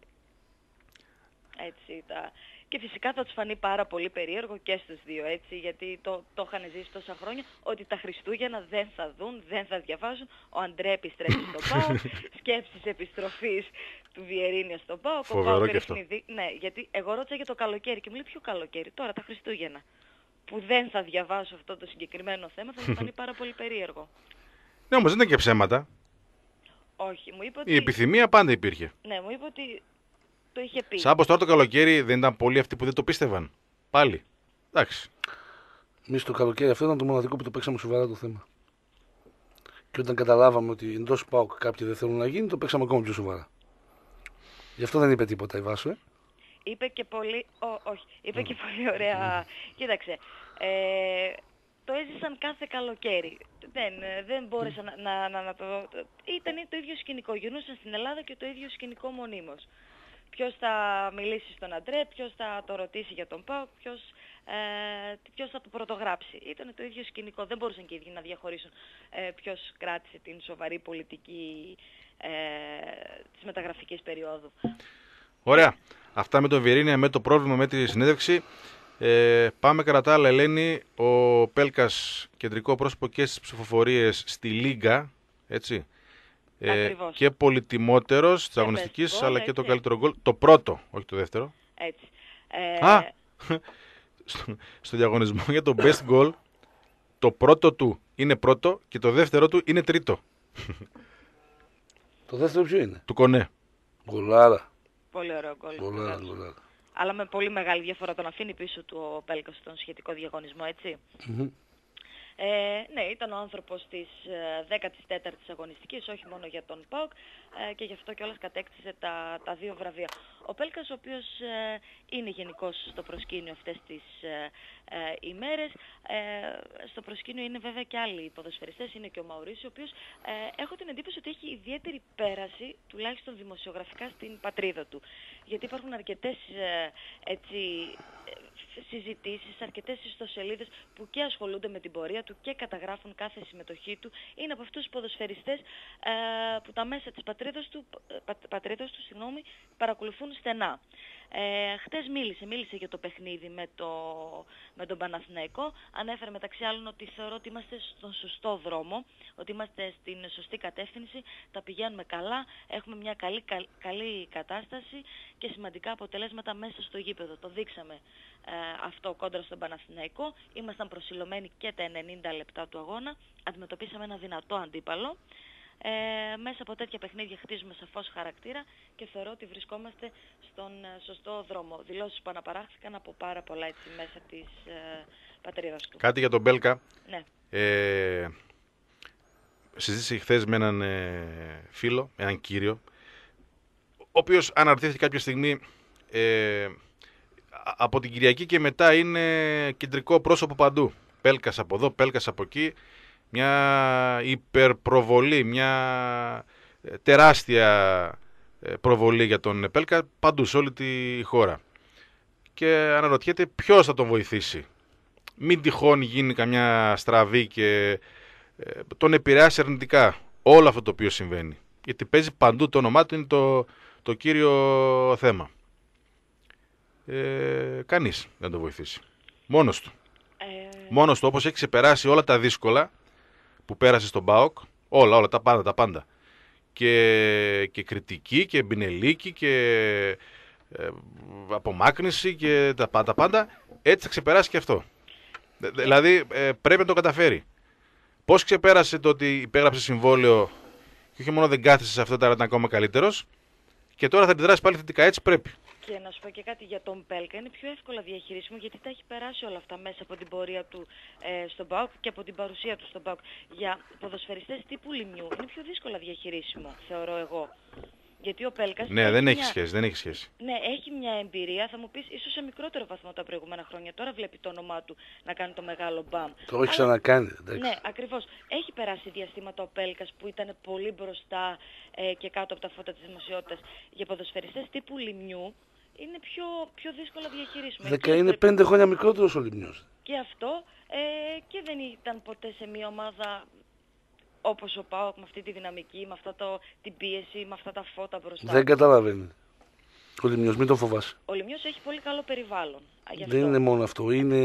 Έτσι Και φυσικά θα τους φανεί πάρα πολύ περίεργο και στους δύο, έτσι, γιατί το είχαν ζήσει τόσα χρόνια, ότι τα Χριστούγεννα δεν θα δουν, δεν θα διαβάζουν. Ο Αντρέ επιστρέφει στο ΠΑΟΚ, σκέψεις επιστροφής του Βιερίνια στο ΠΑΟΚ. Φοβερό και αυτό. Ναι, γιατί εγώ ρώτησα για το καλοκαίρι και μου λέει: ποιο καλοκαίρι, τώρα τα Χριστούγεννα, που δεν θα διαβάσω αυτό το συγκεκριμένο θέμα, θα μου φανεί πάρα πολύ περίεργο. Ναι, όμως δεν ήταν και ψέματα. Όχι, μου είπε ότι... η επιθυμία πάντα υπήρχε. Ναι, μου είπε ότι το είχε πει. Σαν πως τώρα το καλοκαίρι δεν ήταν πολλοί αυτοί που δεν το πίστευαν. Πάλι. Εντάξει. Εμείς το καλοκαίρι αυτό ήταν το μοναδικό που το παίξαμε σοβαρά το θέμα. Και όταν καταλάβαμε ότι εντός ΠΑΟΚ κάποιοι δεν θέλουν να γίνει, το παίξαμε ακόμα πιο σοβαρά. Γι' αυτό δεν είπε τίποτα η Βάσο, Είπε και πολύ... όχι. Είπε και πολύ ωραία... Κοίταξε. Το έζησαν κάθε καλοκαίρι. Δεν μπόρεσα να το... Ήταν το ίδιο σκηνικό. Γυρνούσαν στην Ελλάδα και το ίδιο σκηνικό μονίμως. Ποιος θα μιλήσει στον Αντρέ, ποιος θα το ρωτήσει για τον ΠΑΟΚ, ποιος θα το πρωτογράψει. Ήταν το ίδιο σκηνικό. Δεν μπορούσαν και οι ίδιοι να διαχωρίσουν ποιος κράτησε την σοβαρή πολιτική της μεταγραφικής περίοδου. Ωραία. Αυτά με τον Βιερίνια, με το πρόβλημα, με τη συνέντευξη. Πάμε κατά τα άλλα, Ελένη. Ο Πέλκας κεντρικό πρόσωπο και στις ψηφοφορίες στη Λίγκα, έτσι. Και πολυτιμότερος της αγωνιστικής, αλλά και το καλύτερο γκολ. Το πρώτο, όχι το δεύτερο. Έτσι. Στο διαγωνισμό για το best goal, το πρώτο του είναι πρώτο και το δεύτερο του είναι τρίτο. Το δεύτερο ποιο είναι? Του Κονέ. Γκολάρα. Πολύ ωραίο γκολ. Γκολάρα. Αλλά με πολύ μεγάλη διαφορά τον αφήνει πίσω του ο Πέλκας στον σχετικό διαγωνισμό, έτσι. Ναι, ήταν ο άνθρωπος της 14ης αγωνιστικής, όχι μόνο για τον ΠΑΟΚ, και γι' αυτό κιόλας κατέκτησε τα δύο βραβεία. Ο Πέλκας, ο οποίος είναι γενικώς στο προσκήνιο αυτές τις ημέρες, στο προσκήνιο είναι βέβαια και άλλοι ποδοσφαιριστές, είναι και ο Μαουρίσης, ο οποίος έχω την εντύπωση ότι έχει ιδιαίτερη πέραση, τουλάχιστον δημοσιογραφικά, στην πατρίδα του. Γιατί υπάρχουν αρκετές συζητήσεις, αρκετές ιστοσελίδες που και ασχολούνται με την πορεία του και καταγράφουν κάθε συμμετοχή του. Είναι από αυτούς τους ποδοσφαιριστές που τα μέσα της πατρίδας του παρακολουθούν στενά. Χτες μίλησε για το παιχνίδι με τον Παναθηναϊκό. Ανέφερε μεταξύ άλλων ότι θεωρώ ότι είμαστε στον σωστό δρόμο, ότι είμαστε στην σωστή κατεύθυνση, τα πηγαίνουμε καλά, έχουμε μια καλή κατάσταση και σημαντικά αποτελέσματα μέσα στο γήπεδο. Το δείξαμε αυτό κόντρα στον Παναθηναϊκό. Ήμασταν προσιλωμένοι και τα 90 λεπτά του αγώνα. Αντιμετωπίσαμε ένα δυνατό αντίπαλο. Μέσα από τέτοια παιχνίδια χτίζουμε σαφώς χαρακτήρα και θεωρώ ότι βρισκόμαστε στον σωστό δρόμο. Δηλώσεις που αναπαράχθηκαν από πάρα πολλά μέσα της πατρίδας του. Κάτι για τον Μπέλκα. Ναι. Συζήτησε χθες με έναν φίλο, έναν κύριο, ο οποίος αναρωτήθηκε κάποια στιγμή, από την Κυριακή και μετά είναι κεντρικό πρόσωπο παντού. Πέλκας από εδώ, Πέλκας από εκεί. Μια υπερπροβολή, μια τεράστια προβολή για τον Πέλκα παντού σε όλη τη χώρα. Και αναρωτιέται ποιος θα τον βοηθήσει. Μην τυχόν γίνει καμιά στραβή και τον επηρεάσει αρνητικά όλο αυτό το οποίο συμβαίνει. Γιατί παίζει παντού, το όνομά του είναι το κύριο θέμα. Κανείς δεν τον βοηθήσει. Μόνος του. Μόνος του, όπως έχει ξεπεράσει όλα τα δύσκολα που πέρασε στον ΠΑΟΚ, όλα, τα πάντα. Και κριτική και μπινελίκη και απομάκρυνση και τα πάντα, έτσι θα ξεπεράσει και αυτό. Δηλαδή πρέπει να το καταφέρει. Πώς ξεπέρασε το ότι υπέγραψε συμβόλαιο και όχι μόνο δεν κάθισε σε αυτό, αλλά ήταν ακόμα καλύτερος και τώρα θα αντιδράσει πάλι θετικά, έτσι πρέπει. Και να σου πω και κάτι για τον Πέλκα, είναι πιο εύκολα διαχειρίσιμο γιατί τα έχει περάσει όλα αυτά μέσα από την πορεία του στον ΠΑΟΚ και από την παρουσία του στον ΠΑΟΚ. Για ποδοσφαιριστές τύπου Λιμιού είναι πιο δύσκολα διαχειρίσιμο, θεωρώ εγώ. Γιατί ο Πέλκας... Ναι, δεν έχει σχέση. Ναι, έχει μια εμπειρία, θα μου πεις, ίσως σε μικρότερο βαθμό τα προηγούμενα χρόνια. Τώρα βλέπει το όνομά του να κάνει το μεγάλο μπαμ. Το έχει ξανακάνει, εντάξει. Ναι, ακριβώς. Έχει περάσει διαστήματα ο Πέλκας που ήταν πολύ μπροστά και κάτω από τα φώτα της δημοσιότητας. Για ποδοσφαιριστές τύπου Λιμιού είναι πιο δύσκολο διαχειρίσιμο. Είναι 5 χρόνια μικρότερος ο Λιμιός. Και αυτό και δεν ήταν ποτέ σε μια ομάδα όπως ο ΠΑΟΚ, με αυτή τη δυναμική, με την πίεση, με αυτά τα φώτα μπροστά. Δεν καταλαβαίνει. Ο Λιμιός, μην το φοβάσαι. Ο Λιμιός έχει πολύ καλό περιβάλλον. Δεν είναι μόνο αυτό, είναι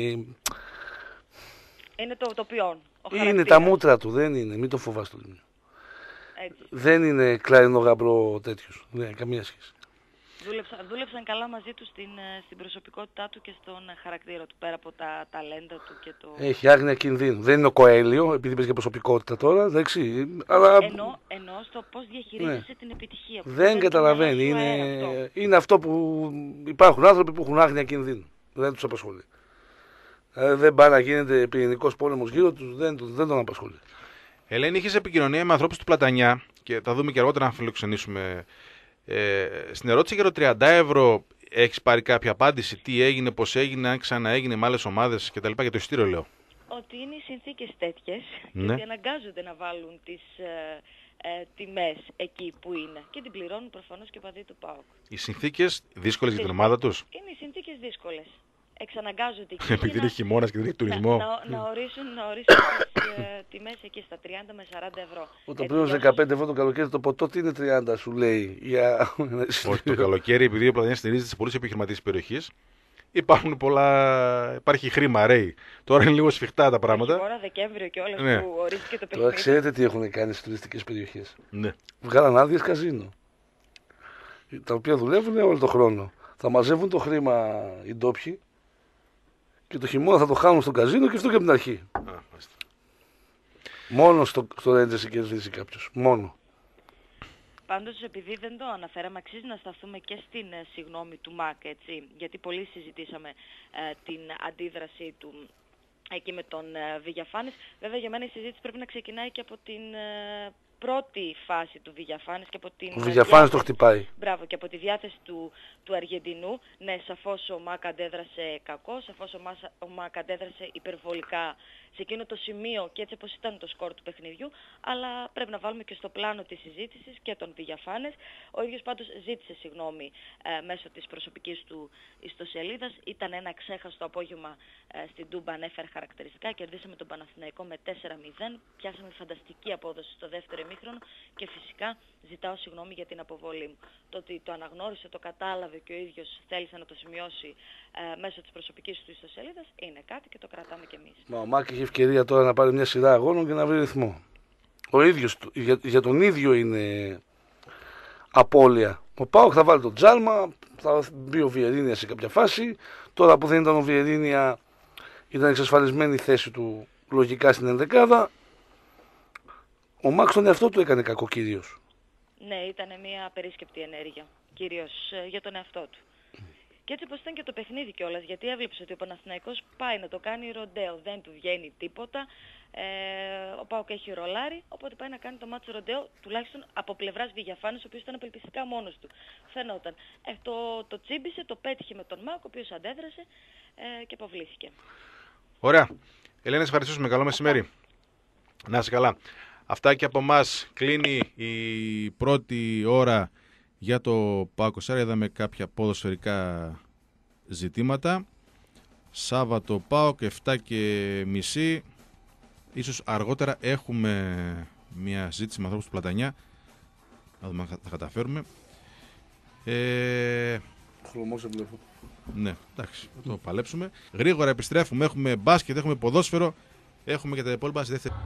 το ποιόν. Είναι τα μούτρα του, δεν είναι, μην το φοβάσαι το Λιμιό. Δεν είναι κλαρινό γαμπρό τέτοιος, δεν έχει καμία σχέση. Δούλεψαν καλά μαζί του στην προσωπικότητά του και στον χαρακτήρα του, πέρα από τα ταλέντα του και το... Έχει άγνοια κινδύνου. Δεν είναι ο Κοέλιο, επειδή πες για προσωπικότητα τώρα, εντάξει, αλλά... Ενώ στο πώς διαχειρίζεσαι την επιτυχία. Δεν καταλαβαίνει. Είναι αυτό που υπάρχουν άνθρωποι που έχουν άγνοια κινδύνου. Δεν τους απασχολεί. Δεν πάει να γίνεται πυρηνικός πόλεμος γύρω τους, δεν τον απασχολεί. Ελένη, είχες επικοινωνία με ανθρώπους του Πλατανιά και θα δούμε και αργότερα να φιλοξενήσουμε. Στην ερώτηση για το 30 ευρώ έχεις πάρει κάποια απάντηση? Τι έγινε, πώς έγινε, αν ξαναέγινε με άλλες ομάδες κτλ. Για το εισιτήριο λέω. Ότι είναι οι συνθήκες τέτοιες, ναι. Γιατί αναγκάζονται να βάλουν τις τιμές εκεί που είναι και την πληρώνουν προφανώς και παδί του ΠΑΟΚ. Οι συνθήκες δύσκολες για την ομάδα τους? Είναι οι συνθήκες δύσκολες. εξαναγκάζονται εκεί. Επειδή είναι χειμώνας και δεν έχει τουρισμό. Να ορίσουν τις τιμές εκεί στα 30 με 40 ευρώ. Όταν πλήρωνες 15 ευρώ το καλοκαίρι, το ποτό τι είναι 30 σου λέει. Όχι, το καλοκαίρι, επειδή ο Πλατανιάς στηρίζεται σε πολλούς επιχειρηματίες της περιοχής, υπάρχει χρήμα, ρέει. Τώρα είναι λίγο σφιχτά τα πράγματα. Τώρα Δεκέμβριο και όλες που ορίστηκε το παιχνίδι. Τώρα ξέρετε τι έχουν κάνει στις τουριστικές περιοχές. Ναι. Βγάλαν άδειες καζίνο. Τα οποία δουλεύουν όλο τον χρόνο. Θα μαζεύουν το χρήμα οι ντόπιοι και το χειμώνα θα το χάνουν στο καζίνο και αυτό και από την αρχή. Μόνο στο Rangers κερδίζει κάποιος. Μόνο. Πάντως, επειδή δεν το αναφέραμε, αξίζει να σταθούμε και στην συγγνώμη του ΜΑΚ, έτσι, γιατί πολύ συζητήσαμε την αντίδραση του εκεί με τον Βηγιαφάνης. Βέβαια, για μένα η συζήτηση πρέπει να ξεκινάει και από την πρώτη φάση του Βηγιαφάνης και από την... Ο Βηγιαφάνης το χτυπάει. Μπράβο, και από τη διάθεση του Αργεντινού. Ναι, σαφώς ο ΜΑΚ αντέδρασε κακό, σαφώς ο ΜΑΚ αντέδρασε υπερβολικά σε εκείνο το σημείο και έτσι όπως ήταν το σκορ του παιχνιδιού, αλλά πρέπει να βάλουμε και στο πλάνο της συζήτησης και τον Βηγιαφάνες. Ο ίδιος πάντως ζήτησε συγγνώμη μέσω της προσωπικής του ιστοσελίδας. Ήταν ένα ξέχαστο απόγευμα στην Τούμπα, ανέφερε χαρακτηριστικά. Κερδίσαμε τον Παναθηναϊκό με 4-0. Πιάσαμε φανταστική απόδοση στο δεύτερο ημίχρονο και φυσικά ζητάω συγγνώμη για την αποβολή μου. Το ότι το αναγνώρισε, το κατάλαβε και ο ίδιος θέλησε να το σημειώσει μέσω της προσωπικής του ιστοσελίδας είναι κάτι και το κρατάμε κι εμείς. Μα ο Μάκ έχει ευκαιρία τώρα να πάρει μια σειρά αγώνων και να βρει ρυθμό. Ο ίδιος, για τον ίδιο είναι απώλεια. Ο ΠΑΟΚ θα βάλει τον Τζάλμα, θα μπει ο Βιερίνια σε κάποια φάση. Τώρα που δεν ήταν ο Βιερίνια, ήταν εξασφαλισμένη η θέση του λογικά στην ενδεκάδα. Ο Μάκ στον εαυτό του έκανε κακό κυρίως. Ναι, ήταν μια απερίσκεπτη ενέργεια, κυρίως για τον εαυτό του. Και έτσι όπως ήταν και το παιχνίδι κιόλας, γιατί έβλεψε ότι ο Παναθηναϊκός πάει να το κάνει ροντέο, δεν του βγαίνει τίποτα. Ο ΠΑΟΚ έχει ρολάρει, οπότε πάει να κάνει το μάτσο ροντέο, τουλάχιστον από πλευράς Βηγιαφάνης, ο οποίος ήταν απελπιστικά μόνος του. Φαινόταν. Το τσίμπησε, το πέτυχε με τον ΜΑΚ, ο οποίος αντέδρασε και αποβλήθηκε. Ωραία. Ελένη, ευχαριστούμε. Καλό μεσημέρι. Να είσαι καλά. Αυτά και από εμάς. Κλείνει η πρώτη ώρα για το ΠΑΟΚ. Είδαμε κάποια ποδοσφαιρικά ζητήματα. Σάββατο ΠΑΟΚ 7:30. Ίσως αργότερα έχουμε μια συζήτηση με ανθρώπους του Πλατανιά. Να δούμε αν θα καταφέρουμε. Χρωμό σε βλέπω. Ναι, εντάξει, θα το παλέψουμε. Γρήγορα επιστρέφουμε. Έχουμε μπάσκετ, έχουμε ποδόσφαιρο. Έχουμε και τα υπόλοιπα στη δεύτερη.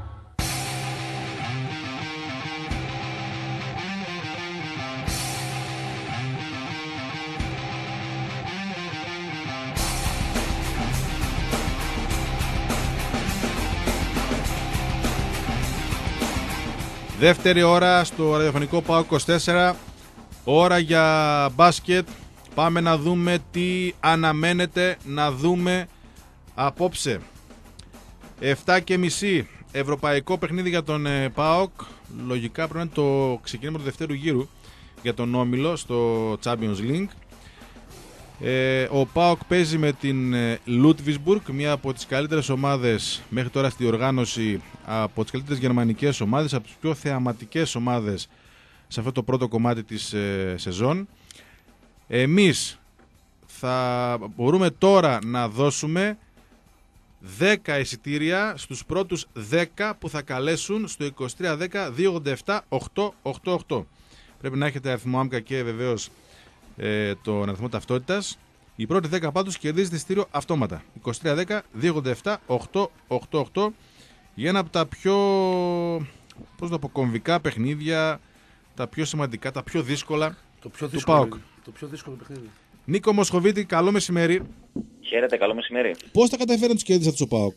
Δεύτερη ώρα στο ραδιοφωνικό ΠΑΟΚ 24. Ώρα για μπάσκετ. Πάμε να δούμε τι αναμένεται να δούμε απόψε. 7:30 ευρωπαϊκό παιχνίδι για τον ΠΑΟΚ. Λογικά πρέπει να είναι το ξεκίνημα του δευτέρου γύρου για τον Όμιλο στο Champions League. Ο ΠΑΟΚ παίζει με την Λούτβισμπουργκ, μία από τις καλύτερες ομάδες μέχρι τώρα στη διοργάνωση, από τις καλύτερες γερμανικές ομάδες, από τις πιο θεαματικές ομάδες σε αυτό το πρώτο κομμάτι της σεζόν. Εμείς θα μπορούμε τώρα να δώσουμε 10 εισιτήρια στους πρώτους 10 που θα καλέσουν στο 2310-287-888. Πρέπει να έχετε αριθμό άμκα και βεβαίως τον αριθμό ταυτότητας. Οι πρώτοι 10 πάντως κερδίζετε εισιτήριο αυτόματα. 2310-287-888 για ένα από τα πιο κομβικά παιχνίδια, τα πιο σημαντικά, τα πιο δύσκολα του ΠΑΟΚ. Το πιο δύσκολο παιχνίδι. Νίκο Μοσχοβίτη, καλό μεσημέρι. Χαίρετε, καλό μεσημέρι. Πώς θα καταφέρει να τους κερδίσει αυτός ο ΠΑΟΚ?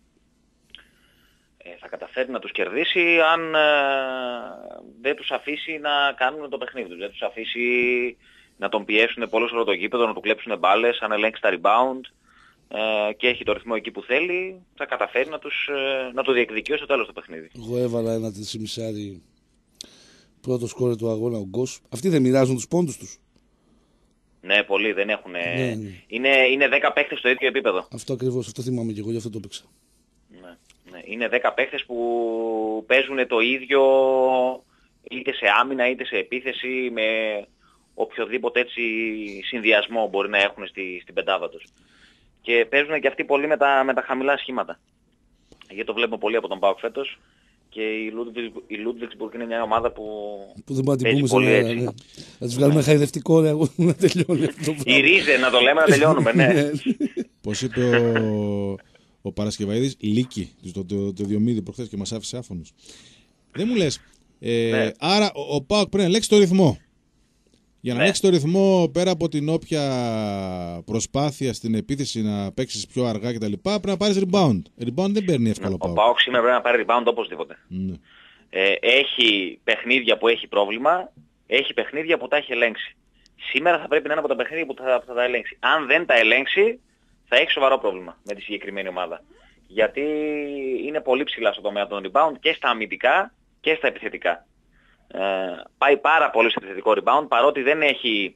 Θα καταφέρει να τους κερδίσει αν δεν τους αφήσει να κάνουν το παιχνίδι τους. Δεν τους αφήσει να τον πιέσουν πολύ στο γήπεδο, να του κλέψουν μπάλες, αν ελέγξει τα rebound και έχει το ρυθμό εκεί που θέλει, θα καταφέρει να το διεκδικήσει στο τέλος το παιχνίδι. Εγώ έβαλα ένα 3,5 πρώτο σκόρε του αγώνα, ο Γκος. Αυτοί δεν μοιράζουν τους πόντους τους? Ναι, πολλοί δεν έχουν. Ναι. Είναι 10 παίκτες στο ίδιο επίπεδο. Αυτό ακριβώς, αυτό θυμάμαι και εγώ, γι' αυτό το έπαιξα. Ναι. Είναι 10 παίκτες που παίζουν το ίδιο είτε σε άμυνα είτε σε επίθεση, με οποιοδήποτε έτσι συνδυασμό μπορεί να έχουν στην πεντάδα τους. και παίζουν και αυτοί πολύ με τα χαμηλά σχήματα. Γιατί το βλέπουμε πολύ από τον ΠΑΟΚ φέτος. Και η Λούντβιξμπουργκ είναι μια ομάδα που δεν μπορεί να την πούμε πολύ έτσι. Να τους βγάλουμε χαϊδευτικό να τελειώνει αυτό. Η Ρίζε να το λέμε να τελειώνουμε, ναι. Πώς είπε ο Παρασκευαίδης, Λίκη, το Διομήδη προχθές και μας άφησε άφωνος. Δεν μου λες, άρα ο ΠΑΟΚ πρέπει να ελέγξει το ρυθμό. Για να ελέγξει το ρυθμό, πέρα από την όποια προσπάθεια στην επίθεση να παίξεις πιο αργά κτλ., πρέπει να πάρεις rebound. Rebound δεν παίρνει εύκολο ο ΠΑΟΚ. Ο ΠΑΟΚ σήμερα πρέπει να πάρει rebound οπωσδήποτε. Έχει παιχνίδια που έχει πρόβλημα, έχει παιχνίδια που τα έχει ελέγξει. Σήμερα θα πρέπει να είναι από τα παιχνίδια που θα τα ελέγξει. Αν δεν τα ελέγξει, θα έχει σοβαρό πρόβλημα με τη συγκεκριμένη ομάδα. Γιατί είναι πολύ ψηλά στο τομέα των rebound και στα αμυντικά και στα επιθετικά. Πάει πάρα πολύ στο επιθετικό rebound, παρότι δεν έχει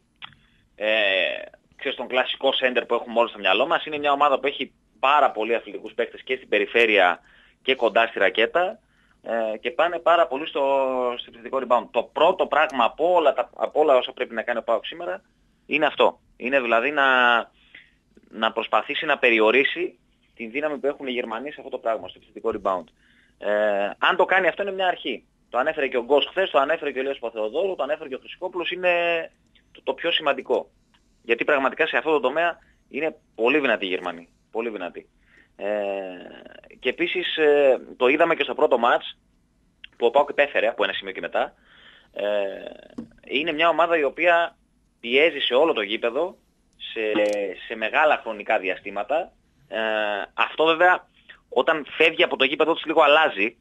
τον κλασικό center που έχουμε όλοι στο μυαλό μας. Είναι μια ομάδα που έχει πάρα πολλοί αθλητικούς παίκτες και στην περιφέρεια και κοντά στη ρακέτα και πάνε πάρα πολύ στο επιθετικό rebound. Το πρώτο πράγμα από όλα όσα πρέπει να κάνει ο ΠΑΟΚ σήμερα είναι αυτό. Είναι δηλαδή να προσπαθήσει να περιορίσει την δύναμη που έχουν οι Γερμανοί σε αυτό το πράγμα, στο επιθετικό rebound. Αν το κάνει αυτό είναι μια αρχή. Το ανέφερε και ο Γκος χθες, το ανέφερε και ο Ηλίας Παθεοδόρου, το ανέφερε και ο Χρυσικόπουλος, είναι το πιο σημαντικό. Γιατί πραγματικά σε αυτό το τομέα είναι πολύ δυνατοί οι Γερμανοί. Πολύ δυνατοί. Και επίσης το είδαμε και στο πρώτο μάτς που ο ΠΑΟΚ υπέφερε από ένα σημείο και μετά. Είναι μια ομάδα η οποία πιέζει σε όλο το γήπεδο σε μεγάλα χρονικά διαστήματα. Αυτό βέβαια όταν φεύγει από το γήπεδο τους λίγο αλλάζει.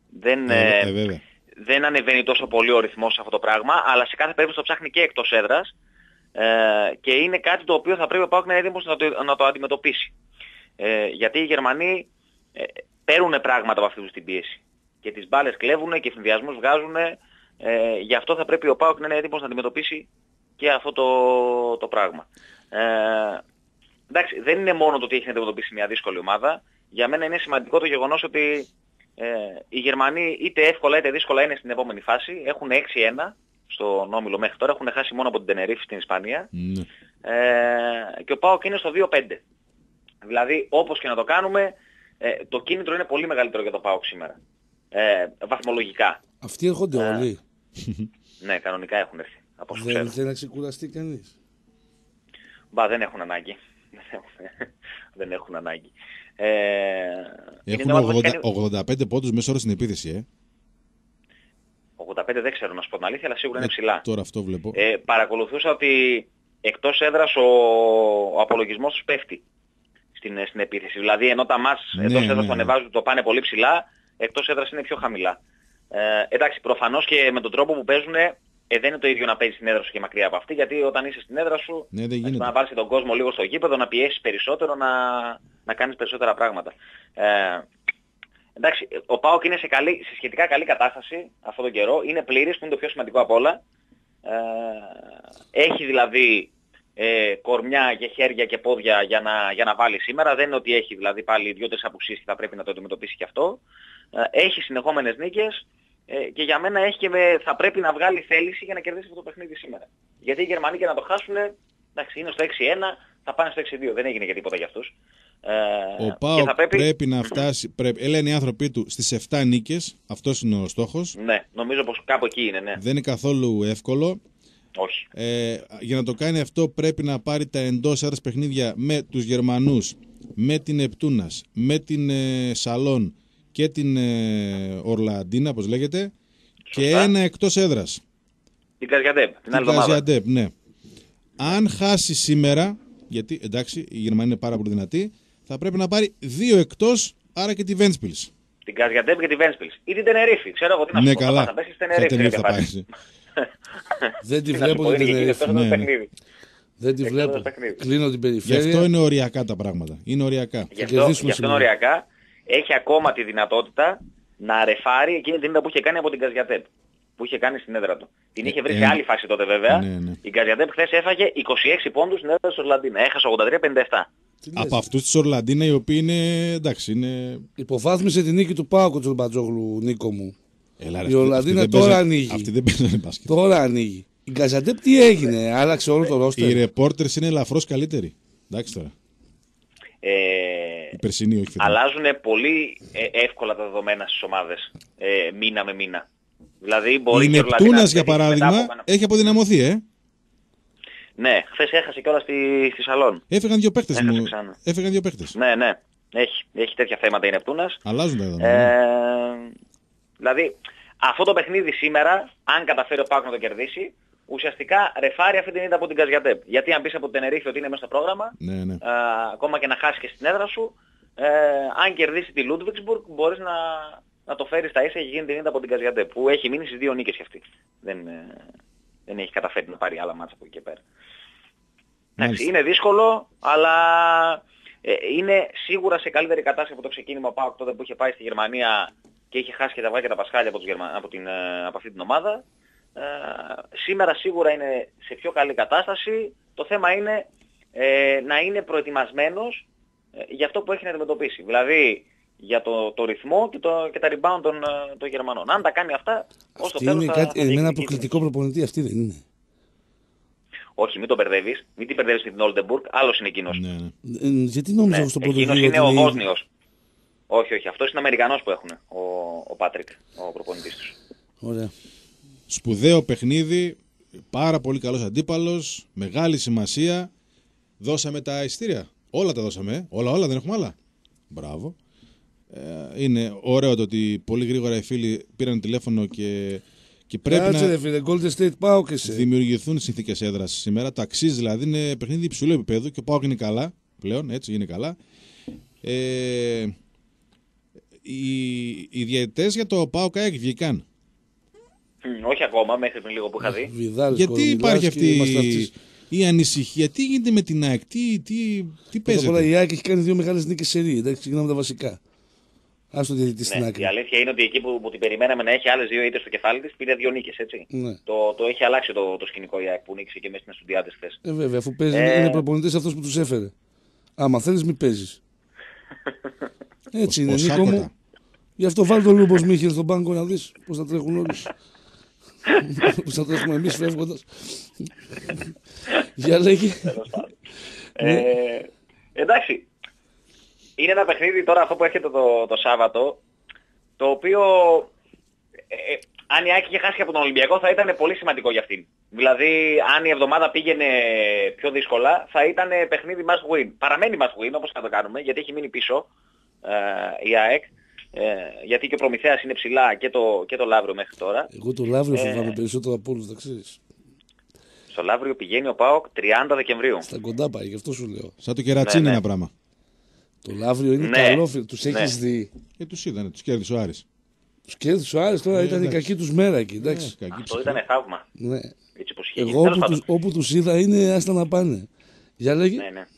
Δεν ανεβαίνει τόσο πολύ ο ρυθμός σε αυτό το πράγμα, αλλά σε κάθε περίπτωση το ψάχνει και εκτός έδρας και είναι κάτι το οποίο θα πρέπει ο ΠΑΟΚ να είναι έτοιμος να το αντιμετωπίσει. Γιατί οι Γερμανοί παίρνουν πράγματα από αυτή την πίεση και τις μπάλες κλέβουν και συνδυασμούς βγάζουν, γι' αυτό θα πρέπει ο ΠΑΟΚ να είναι έτοιμος να αντιμετωπίσει και αυτό το πράγμα. Εντάξει, δεν είναι μόνο το ότι έχει να αντιμετωπίσει μια δύσκολη ομάδα. Για μένα είναι σημαντικό το γεγονός ότι οι Γερμανοί είτε εύκολα είτε δύσκολα είναι στην επόμενη φάση. Έχουν 6-1 στον όμιλο μέχρι τώρα. Έχουν χάσει μόνο από την Τενερίφη στην Ισπανία. Και ο ΠΑΟΚ είναι στο 2-5. Δηλαδή όπως και να το κάνουμε, το κίνητρο είναι πολύ μεγαλύτερο για το ΠΑΟΚ σήμερα. Βαθμολογικά. Αυτοί έρχονται όλοι. Ναι, κανονικά έχουν έρθει. Δεν θέλει να ξεκουραστεί κανείς. Δεν έχουν ανάγκη. Δεν έχουν ανάγκη. Έχουν 85 πόντους μέσα ώρα στην επίθεση, 85 δεν ξέρω να σου πω την αλήθεια, αλλά σίγουρα είναι ψηλά. Τώρα αυτό βλέπω. Παρακολουθούσα ότι εκτός έδρας ο απολογισμός τους πέφτει στην επίθεση. Δηλαδή ενώ τα μας εντός έδρας το ανεβάζουν, το πάνε πολύ ψηλά, εκτός έδρας είναι πιο χαμηλά. Εντάξει, προφανώς και με τον τρόπο που παίζουν δεν είναι το ίδιο να παίζεις στην έδρα σου και μακριά από αυτή, γιατί όταν είσαι στην έδρα σου να βάλεις τον κόσμο λίγο στο γήπεδο, να πιέσεις περισσότερο, να κάνεις περισσότερα πράγματα. Εντάξει, ο ΠΑΟΚ είναι σε σχετικά καλή κατάσταση αυτόν τον καιρό, είναι πλήρης, που είναι το πιο σημαντικό απ' όλα. Έχει δηλαδή κορμιά και χέρια και πόδια για να βάλει σήμερα, δεν είναι ότι έχει δηλαδή πάλι 2-3 απουσίες και θα πρέπει να το αντιμετωπίσει και αυτό. Έχει συνεχόμενες νίκες. Και για μένα θα πρέπει να βγάλει θέληση για να κερδίσει αυτό το παιχνίδι σήμερα. Γιατί οι Γερμανοί και να το χάσουν, εντάξει, είναι στο 6-1, θα πάνε στο 6-2. Δεν έγινε και τίποτα για αυτούς. Ο ΠΑΟΚ πρέπει να φτάσει, λένε οι άνθρωποι του, στις 7 νίκες. Αυτός είναι ο στόχος. Ναι, νομίζω πως κάπου εκεί είναι, ναι. Δεν είναι καθόλου εύκολο. Όχι. Για να το κάνει αυτό πρέπει να πάρει τα εντός έδρας παιχνίδια με τους Γερμανούς, με την Νεπτούνας, με την Σαλόν και την Ορλαντίνα, όπως λέγεται, σωστά. Και ένα εκτός έδρας. Την Καζιαντέπ, την άλλη εβδομάδα. Καζιαντέπ, ναι. Αν χάσει σήμερα, γιατί εντάξει η Γερμανία είναι πάρα πολύ δυνατή, θα πρέπει να πάρει 2 εκτός, άρα και τη Βένσπιλς. Την Καζιαντέπ και τη Βένσπιλς. Ή την Τενερίφη, ξέρω εγώ τι να σου πω. Καλά. Θα πέσει στη Τενερίφη. Δεν τη βλέπω την Τενερίφη. Δεν τη βλέπω. Κλείνω την περιφέρεια. Γι' αυτό είναι οριακά τα πράγματα. Είναι οριακά. Γι' αυτό είναι οριακά. Έχει ακόμα τη δυνατότητα να ρεφάρει εκείνη την ήττα που είχε κάνει από την Καζιαντέπ. Που είχε κάνει στην έδρα του. Την είχε βρει σε άλλη φάση τότε βέβαια. Ναι. Η Καζιαντέπ χθες έφαγε 26 πόντους στην έδρα της Ορλαντίνα. Έχασε 83-57. Από αυτούς της Ορλαντίνα οι οποίοι είναι. Εντάξει, είναι. Υποβάθμισε την νίκη του ΠΑΟΚ του Μπατζόγλου, Νίκο μου. Η Ορλαντίνα τώρα ανοίγει. Αυτή δεν παίζανε μπάσκετ. Τώρα ανοίγει. Η Καζιαντέπ τι έγινε, άλλαξε όλο το ρόστερ. Οι ρεπόρτερς είναι ελαφρώς καλύτεροι. Εντάξει τώρα. Η περσινή, όχι. Αλλάζουν πολύ εύκολα τα δεδομένα στις ομάδες, μήνα με μήνα. Δηλαδή μπορεί η Νεπτούνας, για παράδειγμα, έχει αποδυναμωθεί, Ναι, χθες έχασε κιόλας στη Σαλόν. Έφυγαν 2 παίκτες μου. Έφυγαν 2 παίκτες. Ναι. Έχει τέτοια θέματα η Νεπτούνας. Αλλάζουν τα δεδομένα. Δηλαδή, αυτό το παιχνίδι σήμερα, αν καταφέρει ο ΠΑΟΚ να το κερδίσει, ουσιαστικά ρεφάρει αυτή την ήττα από την Γκαζιαντέπ. Γιατί αν πεις από την Τενερίφη ότι είναι μέσα στο πρόγραμμα, ναι. ακόμα και να χάσει και στην έδρα σου, αν κερδίσει τη Λούντβιξμπουργκ, μπορείς να το φέρεις στα ίσα και γίνει την ήττα από την Γκαζιαντέπ, που έχει μείνει στις 2 νίκες κι αυτή. Δεν έχει καταφέρει να πάρει άλλα μάτσα από εκεί και πέρα. Εντάξει, είναι δύσκολο, αλλά είναι σίγουρα σε καλύτερη κατάσταση από το ξεκίνημα ΠΑΟΚ τότε που είχε πάει στη Γερμανία και είχε χάσει και τα βάγια τα πασχάλια από αυτή την ομάδα. Σήμερα σίγουρα είναι σε πιο καλή κατάσταση. Το θέμα είναι να είναι προετοιμασμένος για αυτό που έχει να αντιμετωπίσει. Δηλαδή για το ρυθμό και τα rebound των Γερμανών. Αν τα κάνει αυτά, ως το τέλος είναι ένα προκλητικό προπονητή, αυτή δεν είναι? Όχι, μην τον μπερδεύεις. Μην την μπερδεύεις με την Oldenburg. Άλλος είναι εκείνος. Ναι. Γιατί νόμιζα στο πρώτο εκείνος είναι ο Βόσνιος. Όχι. Αυτός είναι Αμερικανός που έχουν. Ο Πάτρικ, ο προπονητής τους. Ωραία. Σπουδαίο παιχνίδι. Πάρα πολύ καλός αντίπαλος. Μεγάλη σημασία. Δώσαμε τα ειστήρια. Όλα τα δώσαμε. Όλα, δεν έχουμε άλλα. Μπράβο. Είναι ωραίο το ότι πολύ γρήγορα οι φίλοι πήραν τηλέφωνο και πρέπει να Golden State PAOK δημιουργηθούν συνθήκες έδρας σήμερα. Το αξίζει δηλαδή, είναι παιχνίδι υψηλού επίπεδου και ο PAOK είναι καλά πλέον, έτσι είναι καλά. Οι διαιτητές για το PAOK βγήκαν. Όχι ακόμα, μέχρι πριν λίγο που είχα δει. Γιατί υπάρχει αυτή η ανησυχία, τι γίνεται με την ΑΕΚ, τι παίζεται? Πρώτα η ΑΕΚ έχει κάνει 2 μεγάλες νίκες σερί, εντάξει, ξεκινάμε τα βασικά. Ας το διαιτητή στην άκρη. Η αλήθεια είναι ότι εκεί που την περιμέναμε να έχει άλλες 2 ήττες στο κεφάλι της, πήρε 2 νίκες, έτσι. Ναι. Το έχει αλλάξει το σκηνικό η ΑΕΚ που νίκησε και μέσα στην Εστουντιάντες χθες. Βέβαια, αφού παίζει, είναι προπονητής αυτός που τους έφερε. Άμα θέλεις μη παίζεις. Έτσι είναι, Νίκο μου. Γι' αυτό βάλει τον Λούμπος Μίχελ στον πάγκο να δεις πώς θα τρέχουν όλοι. Πώς θα τρέχουμε εμείς φεύγοντας. Για λέγει. Εντάξει. Είναι ένα παιχνίδι τώρα αυτό που έρχεται το Σάββατο, το οποίο αν η ΑΕΚ είχε χάσει από τον Ολυμπιακό θα ήταν πολύ σημαντικό για αυτήν. Δηλαδή αν η εβδομάδα πήγαινε πιο δύσκολα θα ήταν παιχνίδι must win. Παραμένει must win όπως θα το κάνουμε, γιατί έχει μείνει πίσω η ΑΕΚ, γιατί και ο Προμηθέας είναι ψηλά και το Λαύριο μέχρι τώρα. Εγώ το Λαύριο φοβάμαι περισσότερο από όλους, τα ξέρεις. Στο Λαύριο πηγαίνει ο ΠΑΟΚ 30 Δεκεμβρίου. Στα κοντά πάει, γι' αυτό σου λέω. Σαν το κερατσίνι ένα πράγμα. Το Λαύριο είναι καλό, τους έχεις δει? Τους είδανε, τους κέρδισε ο Άρης. Τους κέρδισε ο Άρης, τώρα ήταν η κακή τους μέρα εκεί, εντάξει. Αυτό ήταν θαύμα. Ναι. Έτσι πως εγώ όπου τους είδα είναι άστα να πάνε. Για λέγει. Ναι.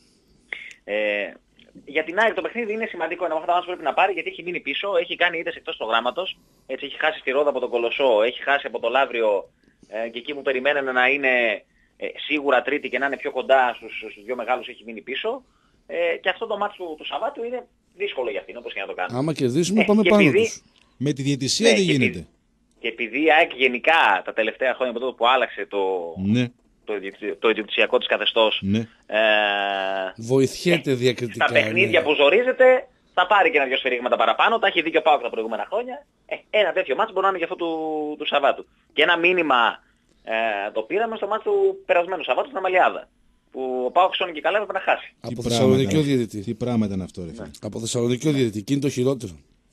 Για την ΑΕΚ το παιχνίδι είναι σημαντικό, ένα από αυτά που πρέπει να πάρει, γιατί έχει μείνει πίσω, έχει κάνει ήττες εκτός προγράμματος, έτσι έχει χάσει στη Ρόδα από τον Κολοσσό, έχει χάσει από το Λαύριο και εκεί που περιμένανε να είναι σίγουρα τρίτη και να είναι πιο κοντά στους 2 μεγάλους έχει μείνει πίσω. Και αυτό το μάτς του Σαββάτου είναι δύσκολο για αυτήν, όπως και να το κάνουμε. Άμα κερδίσουμε πάμε πάνω τους. Με τη διαιτησία δεν γίνεται. Και επειδή η ΑΕΚ γενικά τα τελευταία χρόνια από τότε που άλλαξε το ιδιοκτησιακό της καθεστώς, βοηθιέται διακριτικά. Στα παιχνίδια που ζορίζεται θα πάρει και 2 σφυρίγματα παραπάνω, τα έχει δει και ο ΠΑΟΚ τα προηγούμενα χρόνια. Ένα τέτοιο μάτς μπορεί να είναι και αυτό του Σαββάτου. Και ένα μήνυμα το πήραμε στο μάτς του περασμένου Σαββάτου στην Αμαλιάδα, που ο ΠΑΟΚ σώνει και καλά έπρεπε να χάσει. Από Θεσσαλονικιό διαιτητή. Τι πράγμα ήταν αυτό, ρε φίλε. Από Θεσσαλονικιό διαιτητή, και είναι το χειρότερο.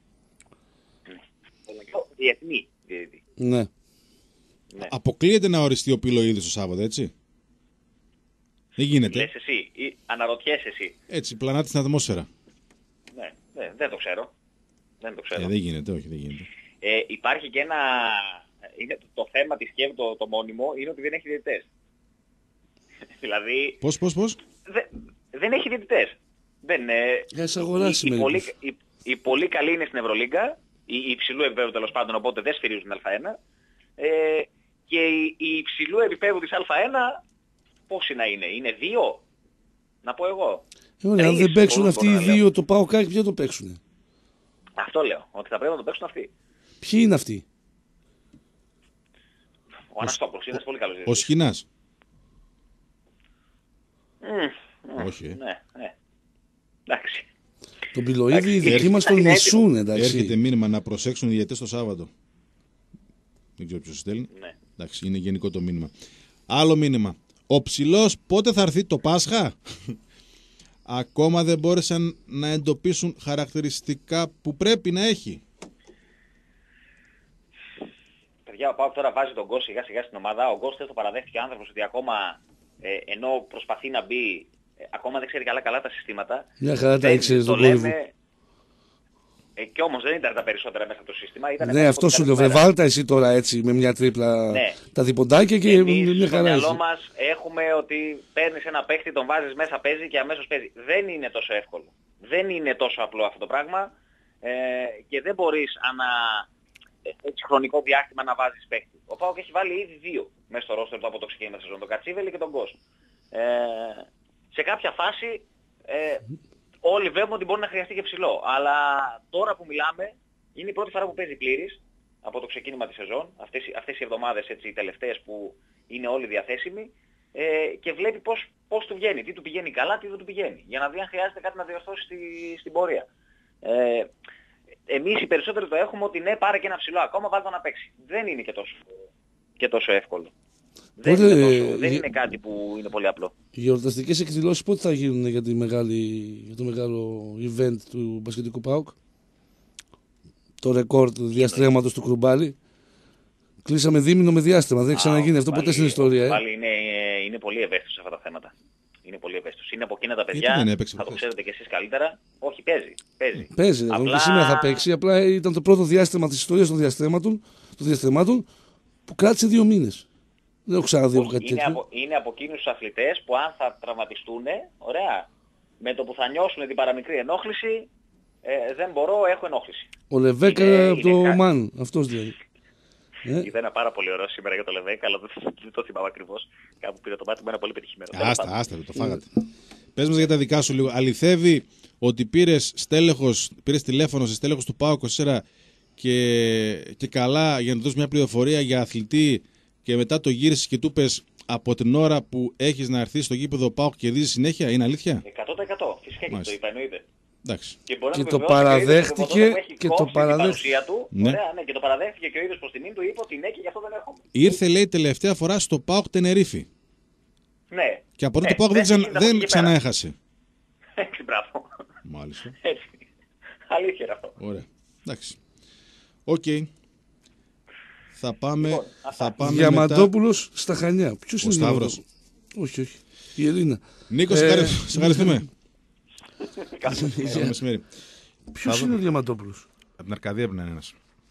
Διεθνή διαιτητή. Ναι. Αποκλείεται να οριστεί ο Πιλοίδης το Σάββατο, έτσι? Δεν γίνεται. Λες εσύ ή αναρωτιέσαι εσύ? Έτσι, πλανάτη στην ατμόσφαιρα. Ναι, δεν το ξέρω. Δεν γίνεται, όχι, δεν γίνεται. Υπάρχει και ένα... το θέμα της ΚΕΒ το μόνιμο είναι ότι δεν έχει διαιτητές. Δηλαδή... Πώς? Δεν έχει διαιτητές. Οι πολύ καλοί είναι στην Ευρωλίγκα, οι υψηλού επίπεδου τέλος πάντων, οπότε δεν σφυρίζουν την Α1. Και οι υψηλού επίπεδου της Α1 πόσοι να είναι? Είναι 2? Να πω εγώ. Αν δεν παίξουν αυτοί οι 2 το ΠΑΟΚ, ποιο το παίξουνε? Αυτό λέω, ότι θα πρέπει να το παίξουν αυτοί. Ποιοι είναι αυτοί? Ο Αναστόπουλος είναι πολύ καλός. Ο Σχοινάς. Όχι. Ναι. Εντάξει. Τον Πιλοίδη οι δικοί μας τον μισούν, εντάξει. Έρχεται μήνυμα να προσέξουν οι διαιτητές το Σάββατο. Δεν ξέρω ποιος στέλνει. Ναι. Εντάξει, είναι γενικό το μήνυμα. Άλλο μήνυμα. Ο Ψηλός πότε θα έρθει το Πάσχα? Ακόμα δεν μπόρεσαν να εντοπίσουν χαρακτηριστικά που πρέπει να έχει. Παιδιά, ο ΠΑΟΚ τώρα βάζει τον Γκος σιγά σιγά στην ομάδα. Ο Γκος δεν το παραδέχτηκε ο άνθρωπος ότι ακόμα ενώ προσπαθεί να μπει, ακόμα δεν ξέρει καλά τα συστήματα. Μια χαρά τα ήξερε στον κόλυβο. Κι όμως δεν ήταν τα περισσότερα μέσα από το σύστημα. Ναι, αυτό σου λέω. Βάλτα εσύ τώρα έτσι με μια τρίπλα τα διποντάκια και μια χαρά. Στο μυαλό μας έχουμε ότι παίρνεις ένα παίχτη, τον βάζεις μέσα, παίζει και αμέσως παίζει. Δεν είναι τόσο εύκολο. Δεν είναι τόσο απλό αυτό το πράγμα και δεν μπορείς έτσι χρονικό διάστημα να βάζεις παίχτη. Ο ΠΑΟΚ έχει βάλει ήδη 2 μέσα στο ρόστερ του από το ξεκίνημα της σεζόν, τον Κατσίβελη και τον Γκος. Σε κάποια φάση όλοι βλέπουμε ότι μπορεί να χρειαστεί και ψηλό. Αλλά τώρα που μιλάμε είναι η πρώτη φορά που παίζει πλήρης από το ξεκίνημα της σεζόν, αυτές οι εβδομάδες έτσι, οι τελευταίες που είναι όλοι διαθέσιμοι και βλέπει πώς του βγαίνει, τι του πηγαίνει καλά, τι δεν του πηγαίνει, για να δει αν χρειάζεται κάτι να διορθώσει στην πορεία. Εμείς οι περισσότεροι το έχουμε ότι ναι, πάρε και ένα ψηλό ακόμα, βάλτε το να παίξει. Δεν είναι και τόσο εύκολο. Δεν είναι κάτι που είναι πολύ απλό. Οι γιορταστικές εκδηλώσεις πότε θα γίνουν για το μεγάλο event του μπασκετικού ΠΑΟΚ? Το ρεκόρ του διαστρέμματος του Κρουμπάλη. Κλείσαμε δίμηνο με διάστημα. Δεν ξαναγίνει αυτό ποτέ στην ιστορία. Πάλι είναι πολύ ευαίσθητος αυτά τα θέματα. Είναι πολύ ευαίσθητος. Είναι από εκείνα τα παιδιά, θα το ξέρετε κι εσείς καλύτερα. Όχι, παίζει. Και σήμερα θα παίξει. Απλά ήταν το πρώτο διάστημα της ιστορίας των διαστρεμάτων που κράτησε 2 μήνες. Δεν έχω ξαναδεί κάτι τέτοιο. Είναι από εκείνους τους αθλητές που αν θα τραυματιστούν, ωραία, με το που θα νιώσουν την παραμικρή ενόχληση, δεν μπορώ, έχω ενόχληση. Ο Λεβέκα από το Μαν, αυτός δηλαδή. Είδα ένα πάρα πολύ ωραίο σήμερα για το Λεβέκα, αλλά δεν το θυμάμαι ακριβώς. Κάπου πήρε το μάτι μου, ένα πολύ πετυχημένο. Άστα, το φάγατε. Πες μας για τα δικά σου λίγο. Αληθεύει ότι πήρες τηλέφωνο σε στέλεχος του ΠΑΟΚ 24 και καλά για να δώσεις μια πληροφορία για αθλητή και μετά το γύρισες και του πες από την ώρα που έχεις να έρθεις στο γήπεδο ΠΑΟΚ κερδίζεις συνέχεια, είναι αλήθεια? 100%. Φυσικά και το είπα, εννοείται. Και το παραδέχτηκε και το παραδέχτηκε και ο ίδιος προς τιμήν του είπε ότι ναι και γι' αυτό δεν έρχομαι. Ήρθε λέει τελευταία φορά στο ΠΑΟΚ Τενερίφη. Ναι. Και από τότε το ΠΑΟΚ δεν ξανά έχασε. Έτσι, μπράβο. Μάλιστα. Έτσι. Αλήθεια αυτό. Ωραία. Εντάξει. Οκ. Θα πάμε Διαμαντόπουλος στα Χανιά. Ποιος είναι ο Σταύρος? Όχι. Η Ελίνα. Νίκο, σε ευχαριστούμε. Καλό μεσημέρι. Ποιος είναι ο Διαμαντόπουλος? Από την Αρκαδία πρέπει να είναι ένας.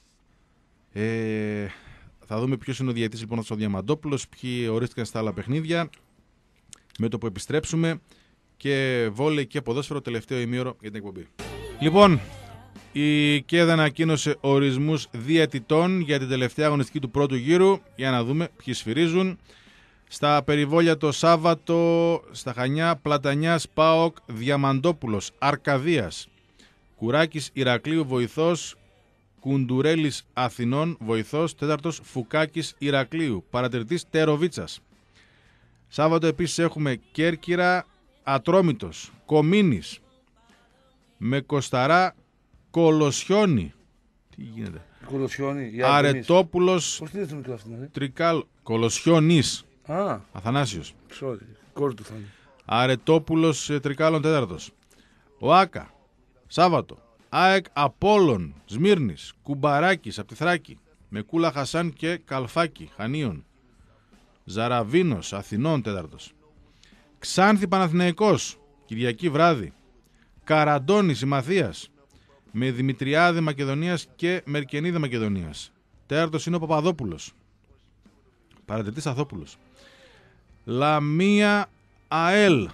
Θα δούμε ποιος είναι ο διαιτητής λοιπόν ο Διαμαντόπουλος, ποιοι ορίστηκαν στα άλλα παιχνίδια. Με το που επιστρέψουμε και βόλεϊ και ποδόσφαιρο τελευταίο ημίωρο για την εκπομπή. Λοιπόν, η ΚΕΔ ανακοίνωσε ορισμούς διαιτητών για την τελευταία αγωνιστική του πρώτου γύρου. Για να δούμε ποιοι σφυρίζουν. Στα περιβόλια το Σάββατο, στα Χανιά, Πλατανιάς, ΠΑΟΚ, Διαμαντόπουλος, Αρκαδίας, Κουράκης, Ηρακλείου, βοηθός, Κουντουρέλης, Αθηνών, βοηθός, 4ος, Φουκάκης, Ηρακλείου, παρατηρητής, Τεροβίτσας. Σάββατο επίσης έχουμε Κέρκυρα, Ατρόμητος, Κομίνης, με Κοσταρά, Κολοσιόνι. Τι γίνεται? Κολοσιόνι, Αρετόπουλος, Τρικάλ, Κολοσιόνις. Αθανάσιος. Κόρη του θα είναι. Αρετόπουλος, Τρικάλων 4ος. Ο Άκα, Σάββατο. ΑΕΚ Απόλλων, Σμύρνης, Κουμπαράκης από τη Θράκη, με Κούλα Χασάν και Καλφάκη, Χανίων. Ζαραβίνος, Αθηνών 4ος. Ξάνθη Παναθηναϊκός, Κυριακή βράδυ. Καραντώνης η Μαθίας, με Δημητριάδη Μακεδονίας και Μερκενίδη Μακεδονίας. 4ος είναι ο Παπαδόπουλος, παρατηρητής Αθόπουλος. Λαμία ΑΕΛ,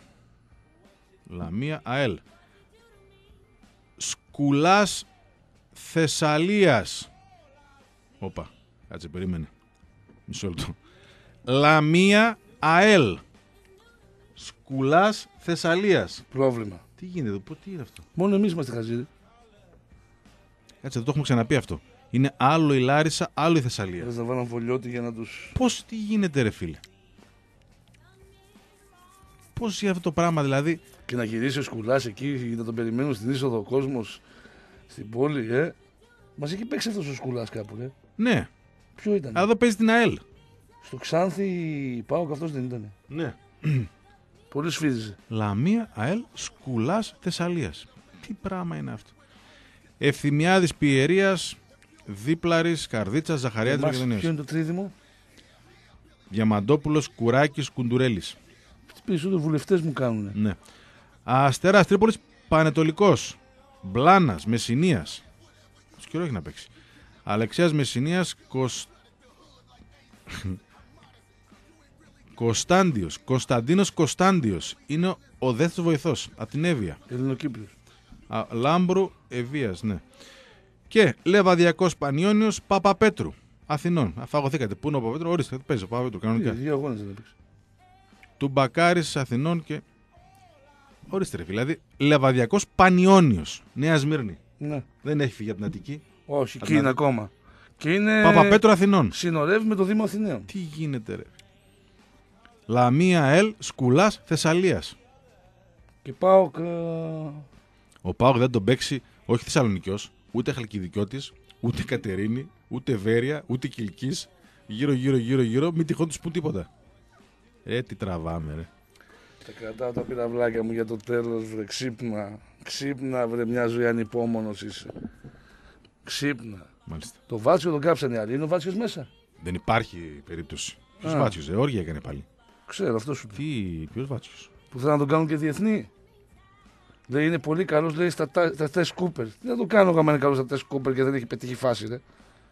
Σκουλάς Θεσσαλίας. Όπα, κάτσε, περίμενε μισό λεπτό. Λαμία ΑΕΛ, Σκουλάς Θεσσαλίας. Πρόβλημα. Τι γίνεται εδώ, τι είναι αυτό? Μόνο εμείς είμαστε χαζίδι. Κάτσε, δεν το έχουμε ξαναπεί αυτό. Είναι άλλο η Λάρισα, άλλο η Θεσσαλία. Θα βάλουν Βολιώτη για να τους... Πώς, τι γίνεται ρε φίλε? Πώς είναι αυτό το πράγμα δηλαδή. Και να γυρίσει ο Σκουλάς εκεί, να τον περιμένουν στην είσοδο ο κόσμος, στην πόλη, Μας έχει παίξει αυτός ο Σκουλάς κάπου, Ναι. Ποιο ήταν? Εδώ παίζει την ΑΕΛ. Στο Ξάνθη ΠΑΟΚ αυτός δεν ήταν? Ναι. Πολύ σφύριζε. Λαμία, ΑΕΛ, Σκουλάς, Θεσσαλίας. Τι πράγμα είναι αυτό. Ευθυμιάδης, Πιερίας, Δίπλαρης, Καρδίτσας, Ζαχαριάδης, Μακεδονίας. Ποιο είναι το τρίδημο? Διαμαντόπουλος, Κουράκης, Κουντουρέλης. Τι περισσότεροι βουλευτές μου κάνουνε. Ναι. Αστέρας Τρίπολης, Πανετολικός, Μπλάνας, Μεσσηνίας. Τόσο καιρό έχει να παίξει. Αλεξίας Μεσσηνίας, Κωνσταντίνος Κωνσταντιος. Είναι ο δεύτερος βοηθός από την Εύβοια. Ελληνοκύπριος. Λάμπρου Ευβίας, ναι. Και Λεβαδιακός Πανιόνιος, Παπαπέτρου, Αθηνών. Αφαγωθήκατε. Πού είναι ο Παπαπέτρου? Ορίστε, παίζει ο Παπαπέτρου κανονικά. 2 αγώνες δεν έπαιξε. Του Μπακάρης Αθηνών και. Ορίστε, ρε φίλε. Δηλαδή Λεβαδιακός Πανιόνιος, Νέα Σμύρνη. Ναι. Δεν έχει φύγει από την Αττική. Όχι, εκεί είναι ακόμα. Και είναι. Παπαπέτρου Αθηνών. Συνορεύει με το Δήμο Αθηναίων. Τι γίνεται, ρε. Λαμία ΑΕΛ, Σκουλάς, Θεσσαλίας. Και ΠΑΟΚ. Ο ΠΑΟΚ δεν τον παίξει, όχι Θεσσαλονικιός, ούτε Χαλκιδικιώτης, ούτε Κατερίνη, ούτε Βέρεια, ούτε Κιλκής. Γύρω, μην τυχόν τους πούν τίποτα. Τι τραβάμε, ρε. Τα κρατάω τα πυραυλάκια μου για το τέλος, βρε. Ξύπνα, βρε, μια ζωή ανυπόμονος είσαι. Ξύπνα. Μάλιστα. Το Βάτσιο τον κάψανε οι άλλοι. Είναι ο Βάτσιος μέσα? Δεν υπάρχει περίπτωση. Ποιος Βάτσιος, όργια έκανε πάλι. Ξέρω, αυτό σου Τι, ποιος Βάτσιος? Που θέλουν να τον κάνουν και διεθνή. Λέει είναι πολύ καλός, λέει στα τεστ Κούπερ. Τι να το κάνω εγώ, αν είναι καλός στα τεστ Κούπερ και δεν έχει πετύχει φάση, ρε.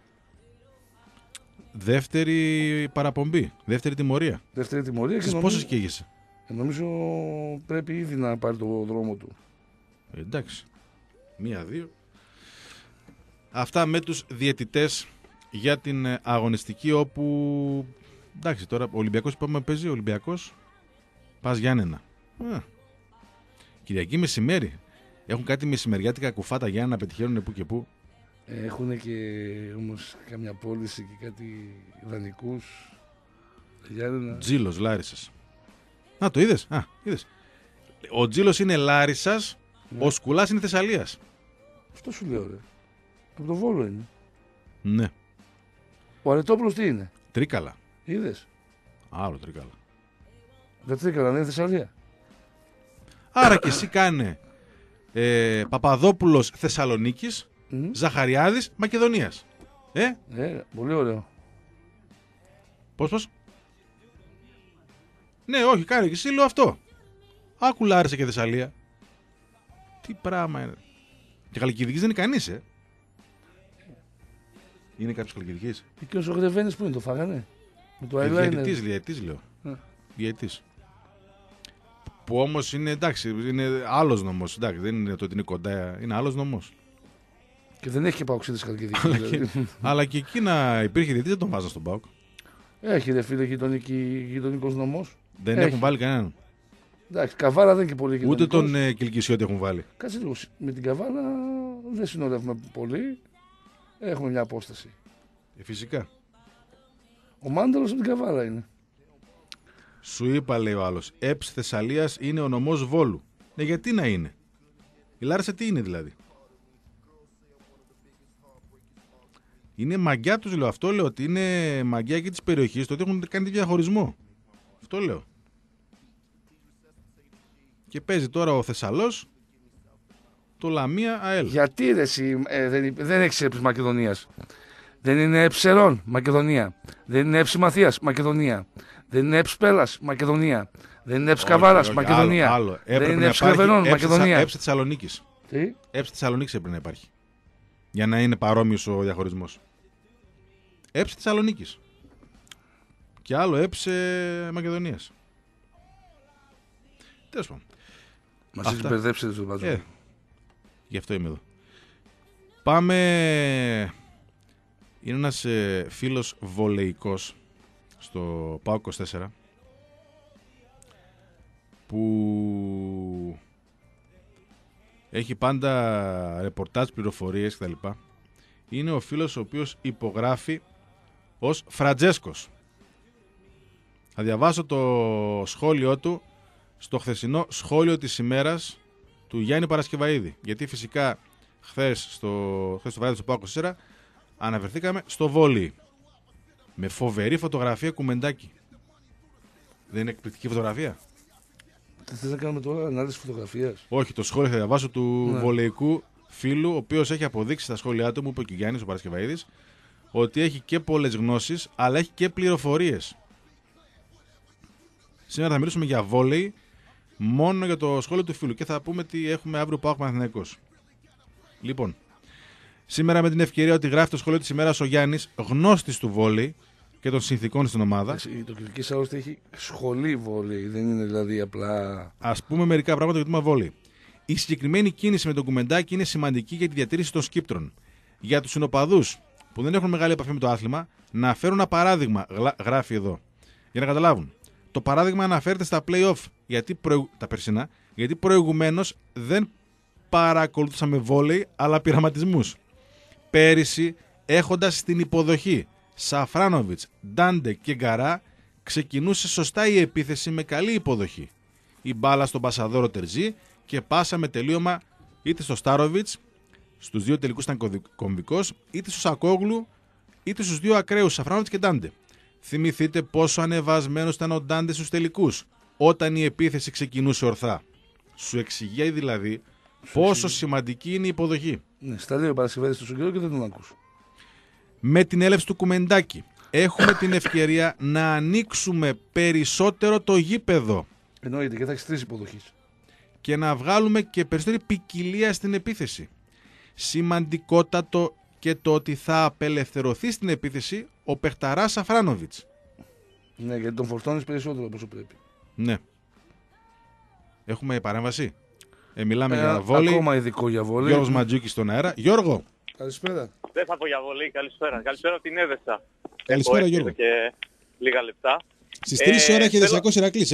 Δεύτερη παραπομπή, δεύτερη τιμωρία. Δεύτερη τιμωρία. Στις πόσες καίγεσαι? Νομίζω πρέπει ήδη να πάρει το δρόμο του. Εντάξει. 1-2. Αυτά με τους διαιτητές για την αγωνιστική, όπου εντάξει, τώρα ο Ολυμπιακός είπαμε παίζει, ο Ολυμπιακός πας Γιάννενα. Κυριακή μεσημέρι. Έχουν κάτι μεσημεριάτικα κουφάτα Γιάννενα να πετυχαίνουν που και που. Έχουν και όμως καμιά πώληση και κάτι δανεικούς. Γιάννενα. Τζίλος Λάρισσας. Να το είδες? Είδες. Ο Τζίλος είναι Λάρισσας, ο Σκουλάς είναι Θεσσαλίας. Αυτό σου λέω, ρε. Από το Βόλο είναι. Ναι. Ο Αρετόπουλος τι είναι? Τρίκαλα. Είδες? Άλλο Τρίκαλα. Δεν Τρίκαλα, δεν είναι Θεσσαλία. Άρα και εσύ κάνε Παπαδόπουλος Θεσσαλονίκης, Ζαχαριάδης Μακεδονίας. Πολύ ωραίο. Πώς? Ναι, όχι, κάνε και εσύ, λέω αυτό. Άκου Λάρισα και Θεσσαλία. Τι πράγμα είναι. Και Χαλκιδικής δεν είναι κανείς, Είναι κάποιος Χαλκιδικής? Και ο Ζωγρεβαίνης που είναι, το φάγανε? Με το eyeliner. Διαιτητής λέω. Διαιτητής. Που όμως είναι, εντάξει, είναι άλλος νομός. Εντάξει, δεν είναι το ότι είναι κοντά, είναι άλλος νομός. Και δεν έχει και παοξίδες Χαλκιδικής. Δηλαδή. Αλλά και εκεί να υπήρχε διαιτητής, δεν τον βάζα στον ΠΑΟΚ. Έχει, ρε φίλε, γειτονικός νομός. Δεν έχουν βάλει κανέναν. Εντάξει, Καβάλα δεν είναι και πολύ γειτονικός. Ούτε τον Κιλκισιώτη έχουν βάλει. Κάτσε λίγο. Με την Καβάλα δεν συνοδεύουμε πολύ. Έχουμε μια απόσταση. Φυσικά. Ο Μάνταλος από την Καβάλα είναι. Σου είπα, λέει ο άλλος, ΕΠΣ Θεσσαλίας είναι ο νομός Βόλου. Ναι, γιατί να είναι? Η Λάρισα τι είναι δηλαδή? Είναι μαγιά τους, λέω. Αυτό λέω, ότι είναι μαγιά και της περιοχής, το ότι έχουν κάνει διαχωρισμό. Αυτό λέω. Και παίζει τώρα ο Θεσσαλός το Λαμία ΑΕΛ. Γιατί ρε, εσύ, δεν έχεις έψη Μακεδονίας? Δεν είναι έψερον Μακεδονία. Δεν είναι έψη Μαθίας Μακεδονία. Δεν είναι έψη Πέλας Μακεδονία. Δεν είναι έψη Καβάρας Μακεδονία. Άλλο. Δεν είναι έψη Κρεβενών Μακεδονία. Έψη Θεσσαλονίκης. Τι? Έψη Θεσσαλονίκης έπρεπε να υπάρχει. Για να είναι παρόμοιος ο διαχωρισμός. Έψη Θεσσαλονίκης. Και άλλο έψη Μακεδονίας. Τέλος πάντων. Μας έχεις μπερδέψει το βάζω. Γι' αυτό είμαι εδώ. Πάμε. Είναι ένας φίλος βολεϊκός στο ΠΑΟΚ 24 που έχει πάντα ρεπορτάζ, πληροφορίες κτλ. Είναι ο φίλος ο οποίος υπογράφει ως Φραντζέσκος. Θα διαβάσω το σχόλιο του στο χθεσινό σχόλιο της ημέρας του Γιάννη Παρασκευαΐδη. Γιατί φυσικά χθες το βράδυ του ΠΑΟΚ 24 αναφερθήκαμε στο βόλεϊ. Με φοβερή φωτογραφία Κουμεντάκη. Δεν είναι εκπληκτική φωτογραφία? Θες να κάνουμε τώρα ανάλυση φωτογραφίας? Όχι, το σχόλιο θα διαβάσω του βολεϊκού φίλου, ο οποίος έχει αποδείξει στα σχόλιά του, μου είπε και ο Γιάννης ο Παρασκευαΐδης, ότι έχει και πολλές γνώσεις, αλλά έχει και πληροφορίες. Σήμερα θα μιλήσουμε για βόλεϊ, μόνο για το σχόλιο του φίλου και θα πούμε τι έχουμε αύριο ΠΑΟΚ Παναθηναϊκός. Λοιπόν, σήμερα με την ευκαιρία ότι γράφει το σχόλιο της ημέρας ο Γιάννης, γνώστης του βόλεϊ και των συνθηκών στην ομάδα. Το Κυλικής άλλωστε έχει σχολή βόλεϊ, δεν είναι δηλαδή απλά... Ας πούμε μερικά πράγματα για το τμήμα βόλεϊ. Η συγκεκριμένη κίνηση με τον Κουμεντάκη είναι σημαντική για τη διατήρηση των σκύπτρων. Για τους συνοπαδούς που δεν έχουν μεγάλη επαφή με το άθλημα, να φέρουν ένα παράδειγμα, γράφει εδώ, για να καταλάβουν. Το παράδειγμα αναφέρεται στα play-off, τα περσινά, γιατί προηγουμένως δεν παρακολουθούσαμε βόλεϊ, αλλά πειραματισμούς. Πέρυσι, έχοντας στην υποδοχή Σαφράνοβιτς, Ντάντε και Γκαρά, ξεκινούσε σωστά η επίθεση με καλή υποδοχή. Η μπάλα στον Πασαδόρο Τερζή και πάσα με τελείωμα είτε στο Στάροβιτς, στους δύο τελικούς ήταν κομβικός, είτε στο Σακόγλου, είτε στους δύο ακραίους Σαφράνοβιτς και Ντάντε. Θυμηθείτε πόσο ανεβασμένος ήταν ο Ντάντε στους τελικούς, όταν η επίθεση ξεκινούσε ορθά. Σου εξηγεί δηλαδή πόσο σημαντική είναι η υποδοχή. Ναι, στα λέει ο Παρασκευαίδης τόσο καιρό και δεν τον ακούς. Με την έλευση του Κουμεντάκη έχουμε την ευκαιρία να ανοίξουμε περισσότερο το γήπεδο. Εννοείται και θα έχεις 3 υποδοχές. Και να βγάλουμε και περισσότερη ποικιλία στην επίθεση. Σημαντικότατο και το ότι θα απελευθερωθεί στην επίθεση ο παιχταράς Σαφράνοβιτς. Ναι, γιατί τον φορτώνεις περισσότερο όπως πρέπει. Ναι. Έχουμε παρέμβαση. Μιλάμε για βόλεϊ. Ακόμα ειδικό για βόλεϊ. Γιώργος Ματζούκης στον αέρα. Γιώργο. Καλησπέρα. Δεν θα πω για βολή, καλησπέρα. Καλησπέρα από την Έδεσα. Καλησπέρα Γιώργο. Και λίγα λεπτά. Στις 3 ώρα έχει Δεσσακός Ηρακλής,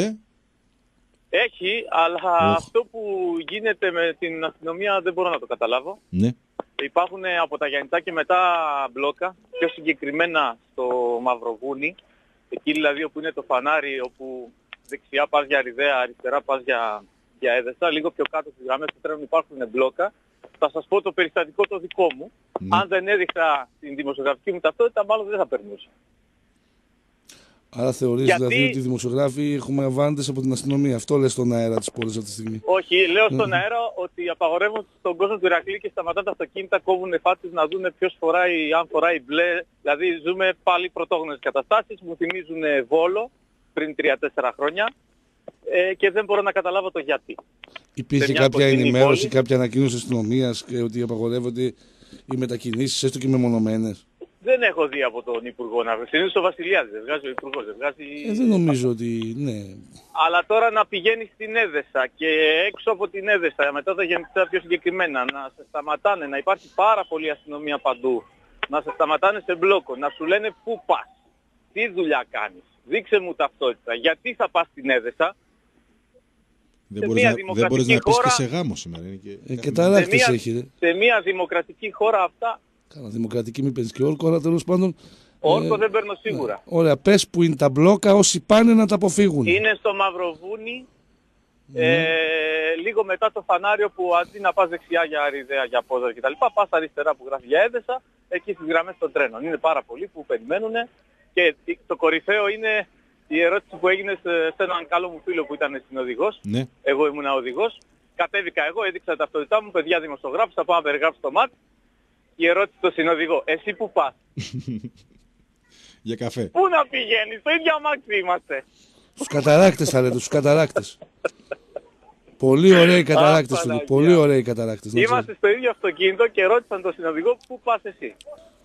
Έχει, αλλά αυτό που γίνεται με την αστυνομία δεν μπορώ να το καταλάβω. Ναι. Υπάρχουν από τα Γιαννητά και μετά μπλόκα, πιο συγκεκριμένα στο Μαυροβούνι, εκεί δηλαδή όπου είναι το φανάρι, όπου δεξιά πας για Ριδαία, αριστερά πας για Έδεσα, λίγο πιο κάτω στις γραμμές του τρένου υπάρχουν μπλόκα. Θα σας πω το περιστατικό το δικό μου. Ναι. Αν δεν έδειχα την δημοσιογραφική μου ταυτότητα, μάλλον δεν θα περνούσα. Άρα θεωρείς δηλαδή ότι οι δημοσιογράφοι έχουμε αβάντες από την αστυνομία. Αυτό λες στον αέρα της πόλης αυτή τη στιγμή. Όχι, λέω στον αέρα ότι απαγορεύουν στον κόσμο του Ηρακλή και σταματάνε τα αυτοκίνητα, κόβουν φάτσες να δουν ποιος φοράει, αν φοράει μπλε. Δηλαδή ζούμε πάλι πρωτόγνωρες καταστάσεις, μου θυμίζουν Βόλο πριν 3-4 χρόνια και δεν μπορώ να καταλάβω το γιατί. Υπήρχε κάποια ενημέρωση, κάποια ανακοίνωση αστυνομίας και ότι απαγορεύονται οι μετακινήσεις, έστω και μεμονωμένες? Δεν έχω δει από τον Υπουργό να βγάζει. Συνήθως ο Βασιλιάδης δεν βγάζει, ο Υπουργός δεν βγάζει. Δεν νομίζω ότι ναι. Αλλά τώρα να πηγαίνει στην Έδεσα και έξω από την Έδεσα, μετά τα Γεννητά πιο συγκεκριμένα, να σε σταματάνε, να υπάρχει πάρα πολλή αστυνομία παντού, να σε σταματάνε σε μπλόκο, να σου λένε πού πας, τι δουλειά κάνεις, δείξε μου ταυτότητα, γιατί θα πας στην Έδεσα. Δεν μπορείς να πεις και σε γάμο σήμερα. Και τα λάχτες έχει. Σε μια δημοκρατική χώρα αυτά. Καλά, δημοκρατική μην παίρνεις και όρκο, αλλά τέλος πάντων... Όρκο δεν παίρνω σίγουρα. Ωραία, πες που είναι τα μπλόκα, όσοι πάνε να τα αποφύγουν. Είναι στο Μαυροβούνι, λίγο μετά το φανάριο που αντί να πας δεξιά για Ριδαία, για Πόδωρο κτλ. Πας αριστερά που γράφει για Έδεσα, εκεί στις γραμμές των τρένων. Είναι πάρα πολλοί που περιμένουν και το κορυφαίο είναι η ερώτηση που έγινε σε έναν καλό μου φίλο που ήταν συνοδηγός. Ναι. Εγώ ήμουν οδηγός. Κατέβηκα εγώ, έδειξα τα ταυτότητά μου, παιδιά δημοσιογράφους, θα πάω να περιγράψω το ΜΑΤ. Η ερώτηση στο συνοδηγό, εσύ που πας? Για καφέ. Πού να πηγαίνεις, στο ίδιο αμάξι είμαστε. Στους καταράκτες θα λέτε, στους καταράκτες. Πολύ ωραίοι καταράκτες, φίλοι. Πολύ ωραίοι καταράκτες. Είμαστε στο ίδιο αυτοκίνητο και ρώτησαν τον συνοδηγό πού πας εσύ.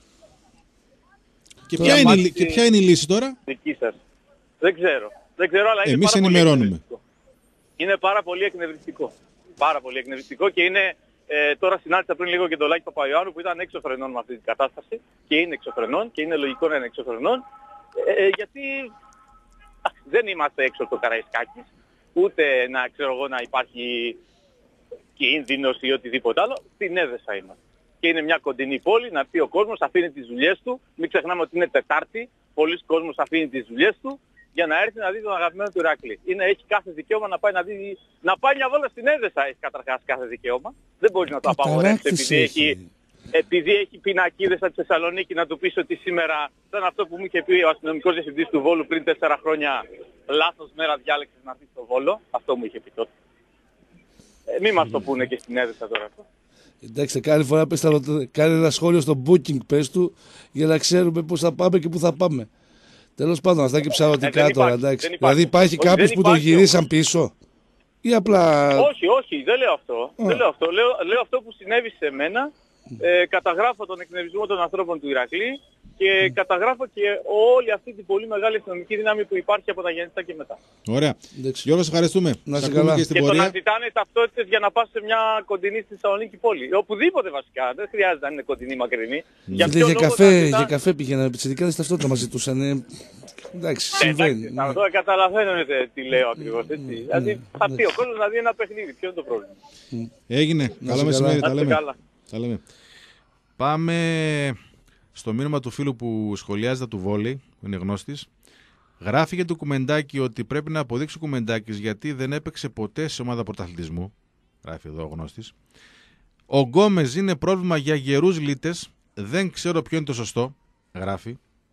Και ποια είναι η λύση τώρα? Δική σας. Δεν ξέρω, αλλά είναι εμείς πάρα ενημερώνουμε. Είναι πάρα πολύ εκνευριστικό. Πάρα πολύ εκνευριστικό και είναι... τώρα συνάντησα πριν λίγο και τον Λάκη Παπαϊωάννου που ήταν έξω φρενών με αυτή την κατάσταση και είναι έξω φρενών και είναι λογικό να είναι έξω φρενών γιατί δεν είμαστε έξω από το Καραϊσκάκης ούτε να υπάρχει κίνδυνος ή οτιδήποτε άλλο. Στην Έδεσα είμαστε. Και είναι μια κοντινή πόλη, να πει ο κόσμος, αφήνει τις δουλειές του. Μην ξεχνάμε ότι είναι Τετάρτη, πολλοί κόσμος αφήνει τις δουλειές του για να έρθει να δει τον αγαπημένο του Ηράκλη. Έχει κάθε δικαίωμα να πάει να πάει μια βόλτα στην Έδεσα, έχει καταρχάς κάθε δικαίωμα. Δεν μπορεί να το απαγορεύσει επειδή έχει πινακίδες από τη Θεσσαλονίκη να του πεις ότι σήμερα, σαν αυτό που μου είχε πει ο αστυνομικός διευθυντής του Βόλου πριν 4 χρόνια, λάθος μέρα διάλεξες να έρθεις στο Βόλο. Αυτό μου είχε πει τότε. Μη μας το πούνε και στην Έδεσα τώρα αυτό. Εντάξει, κάθε φορά κάνει ένα σχόλιο στο booking, πες του, για να ξέρουμε πώς θα πάμε και πού θα πάμε. Τέλος πάντων, αυτά και ψαρωτικά τώρα, εντάξει. Δηλαδή υπάρχει κάποιος που το γυρίσαν πίσω ή απλά... Όχι, δεν λέω αυτό. Λέω αυτό που συνέβη σε μένα. Καταγράφω τον εκνευρισμό των ανθρώπων του Ηρακλή και καταγράφω και όλη αυτή την πολύ μεγάλη αστυνομική δύναμη που υπάρχει από τα γεννητά και μετά. Ωραία. Γιώργο, σε ευχαριστούμε. Να σε καλά. Και το να ζητάνε ταυτότητες για να πας σε μια κοντινή στη Θεσσαλονίκη πόλη. Οπουδήποτε βασικά. Δεν χρειάζεται να είναι κοντινή μακρινή. Για καφέ πήγαιναν πιτσιρικάδες ταυτότητα μας ζητούσαν. Εντάξει, συμβαίνει. Τώρα καταλαβαίνετε τι λέω ακριβώς. Δηλαδή θα πει ο κόσμος να δει ένα παιχνίδι. Ποιο είναι το πρόβλημα. Έγινε. Καλό μεσημέρι. Τα λέμε. Πάμε στο μήνυμα του φίλου που σχολιάζεται του βόλεϊ, που είναι γνώστης. Γράφει για το Κουμεντάκι ότι πρέπει να αποδείξει ο Κουμεντάκης γιατί δεν έπαιξε ποτέ σε ομάδα πρωταθλητισμού. Γράφει εδώ ο γνώστης. Ο Γκόμες είναι πρόβλημα για γερούς λίτες. Δεν ξέρω ποιο είναι το σωστό. Γράφει.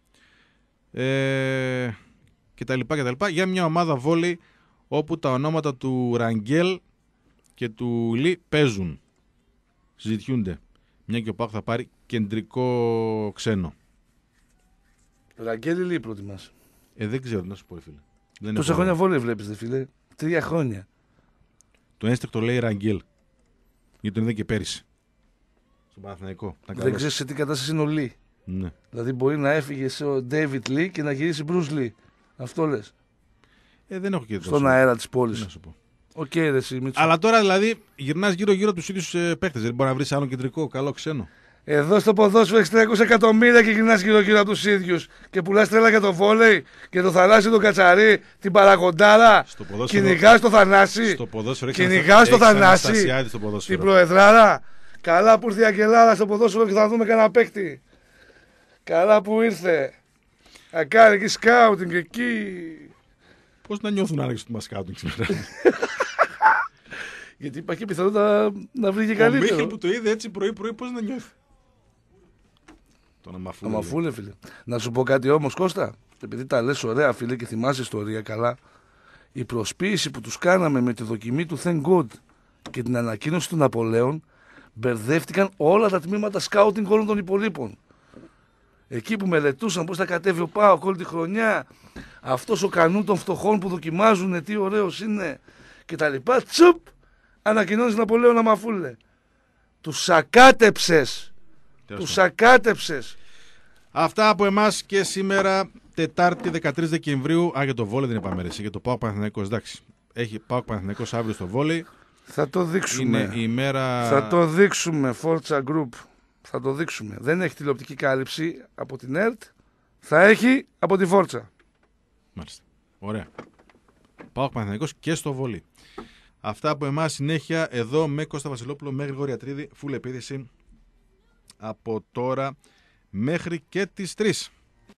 Και τα λοιπά. Για μια ομάδα βόλεϊ όπου τα ονόματα του Ραγκέλ και του Λί παίζουν. Συζητιούνται. Μια και ο ΠΑΟΚ θα πάρει κεντρικό ξένο. Ραγκέλ ή Λί προτιμάς? Δεν ξέρω να σου πω, φίλε. Τόσα χρόνια βόλεϊ βλέπεις, φίλε. 3 χρόνια. Το ένστικτο λέει Ραγκέλ. Γιατί τον είδε και πέρυσι. Στον Παναθηναϊκό. Δεν ξέρεις σε τι κατάσταση είναι ο Λί. Ναι. Δηλαδή μπορεί να έφυγε ο Ντέιβιτ Λί και να γυρίσει Μπρους Λί. Αυτό λες. Δεν έχω και στον αέρα της πόλης. Να σου πω. Αλλά τώρα δηλαδή γυρνάς γύρω-γύρω από τους ίδιους παίκτες. Δεν μπορεί να βρεις άλλο κεντρικό, καλό ξένο. Εδώ στο ποδόσφαιρο έχεις 300 εκατομμύρια και γυρνάς γύρω-γύρω από τους ίδιους. Και πουλάς τρέλα για το βόλεϊ και το Θανάση τον Κατσαρί, την Παραγοντάρα. Κυνηγάς το Θανάση. Στο ποδόσφαιρο κυνηγάς το Θανάση. Την Προεδράρα. Καλά που ήρθε η Αγγελάρα στο ποδόσφαιρο και θα δούμε κανένα παίκτη. Καλά που ήρθε. Θα κάνει και σκάουτινγκ εκεί. Πώς να νιώθουν άραγε στο σκάουτινγκ σήμερα? Γιατί υπάρχει πιθανότητα να βρει και καλύτερο. Ο Μίχελ που το είδε έτσι πρωί-πρωί, πώς να νιώθει? Τον αμαφούλε, φίλε. Να σου πω κάτι όμως, Κώστα. Επειδή τα λες ωραία, φίλε, και θυμάσαι ιστορία καλά. Η προσποίηση που τους κάναμε με τη δοκιμή του Thank God και την ανακοίνωση του Ναπολέον, μπερδεύτηκαν όλα τα τμήματα σκάουτινγκ όλων των υπολείπων. Εκεί που μελετούσαν πώς θα κατέβει ο ΠΑΟΚ όλη τη χρονιά, αυτός ο κανού των φτωχών που δοκιμάζουν τι ωραίος είναι και τα λοιπά, τσουπ, ανακοινώνεις Ναπολέον αμαφούλε. Τους σακάτεψες. Τους σακάτεψες. Αυτά από εμάς και σήμερα, Τετάρτη 13 Δεκεμβρίου. Για το βόλεϊ δεν είπαμε, για το ΠΑΟΚ Παναθηναϊκός. Εντάξει, έχει ΠΑΟΚ Παναθηναϊκός αύριο στο βόλεϊ. Θα το δείξουμε. Είναι η ημέρα... Θα το δείξουμε, Forza Group. Θα το δείξουμε. Δεν έχει τηλεοπτική κάλυψη από την ΕΡΤ. Θα έχει από τη Forza. Μάλιστα. Ωραία. ΠΑΟΚ Παναθηναϊκός και στο βόλεϊ. Αυτά από εμάς, συνέχεια εδώ με Κώστα Βασιλόπουλο, με Γρηγόρη Τρίδη. Φουλ επίθεση από τώρα μέχρι και τις 3.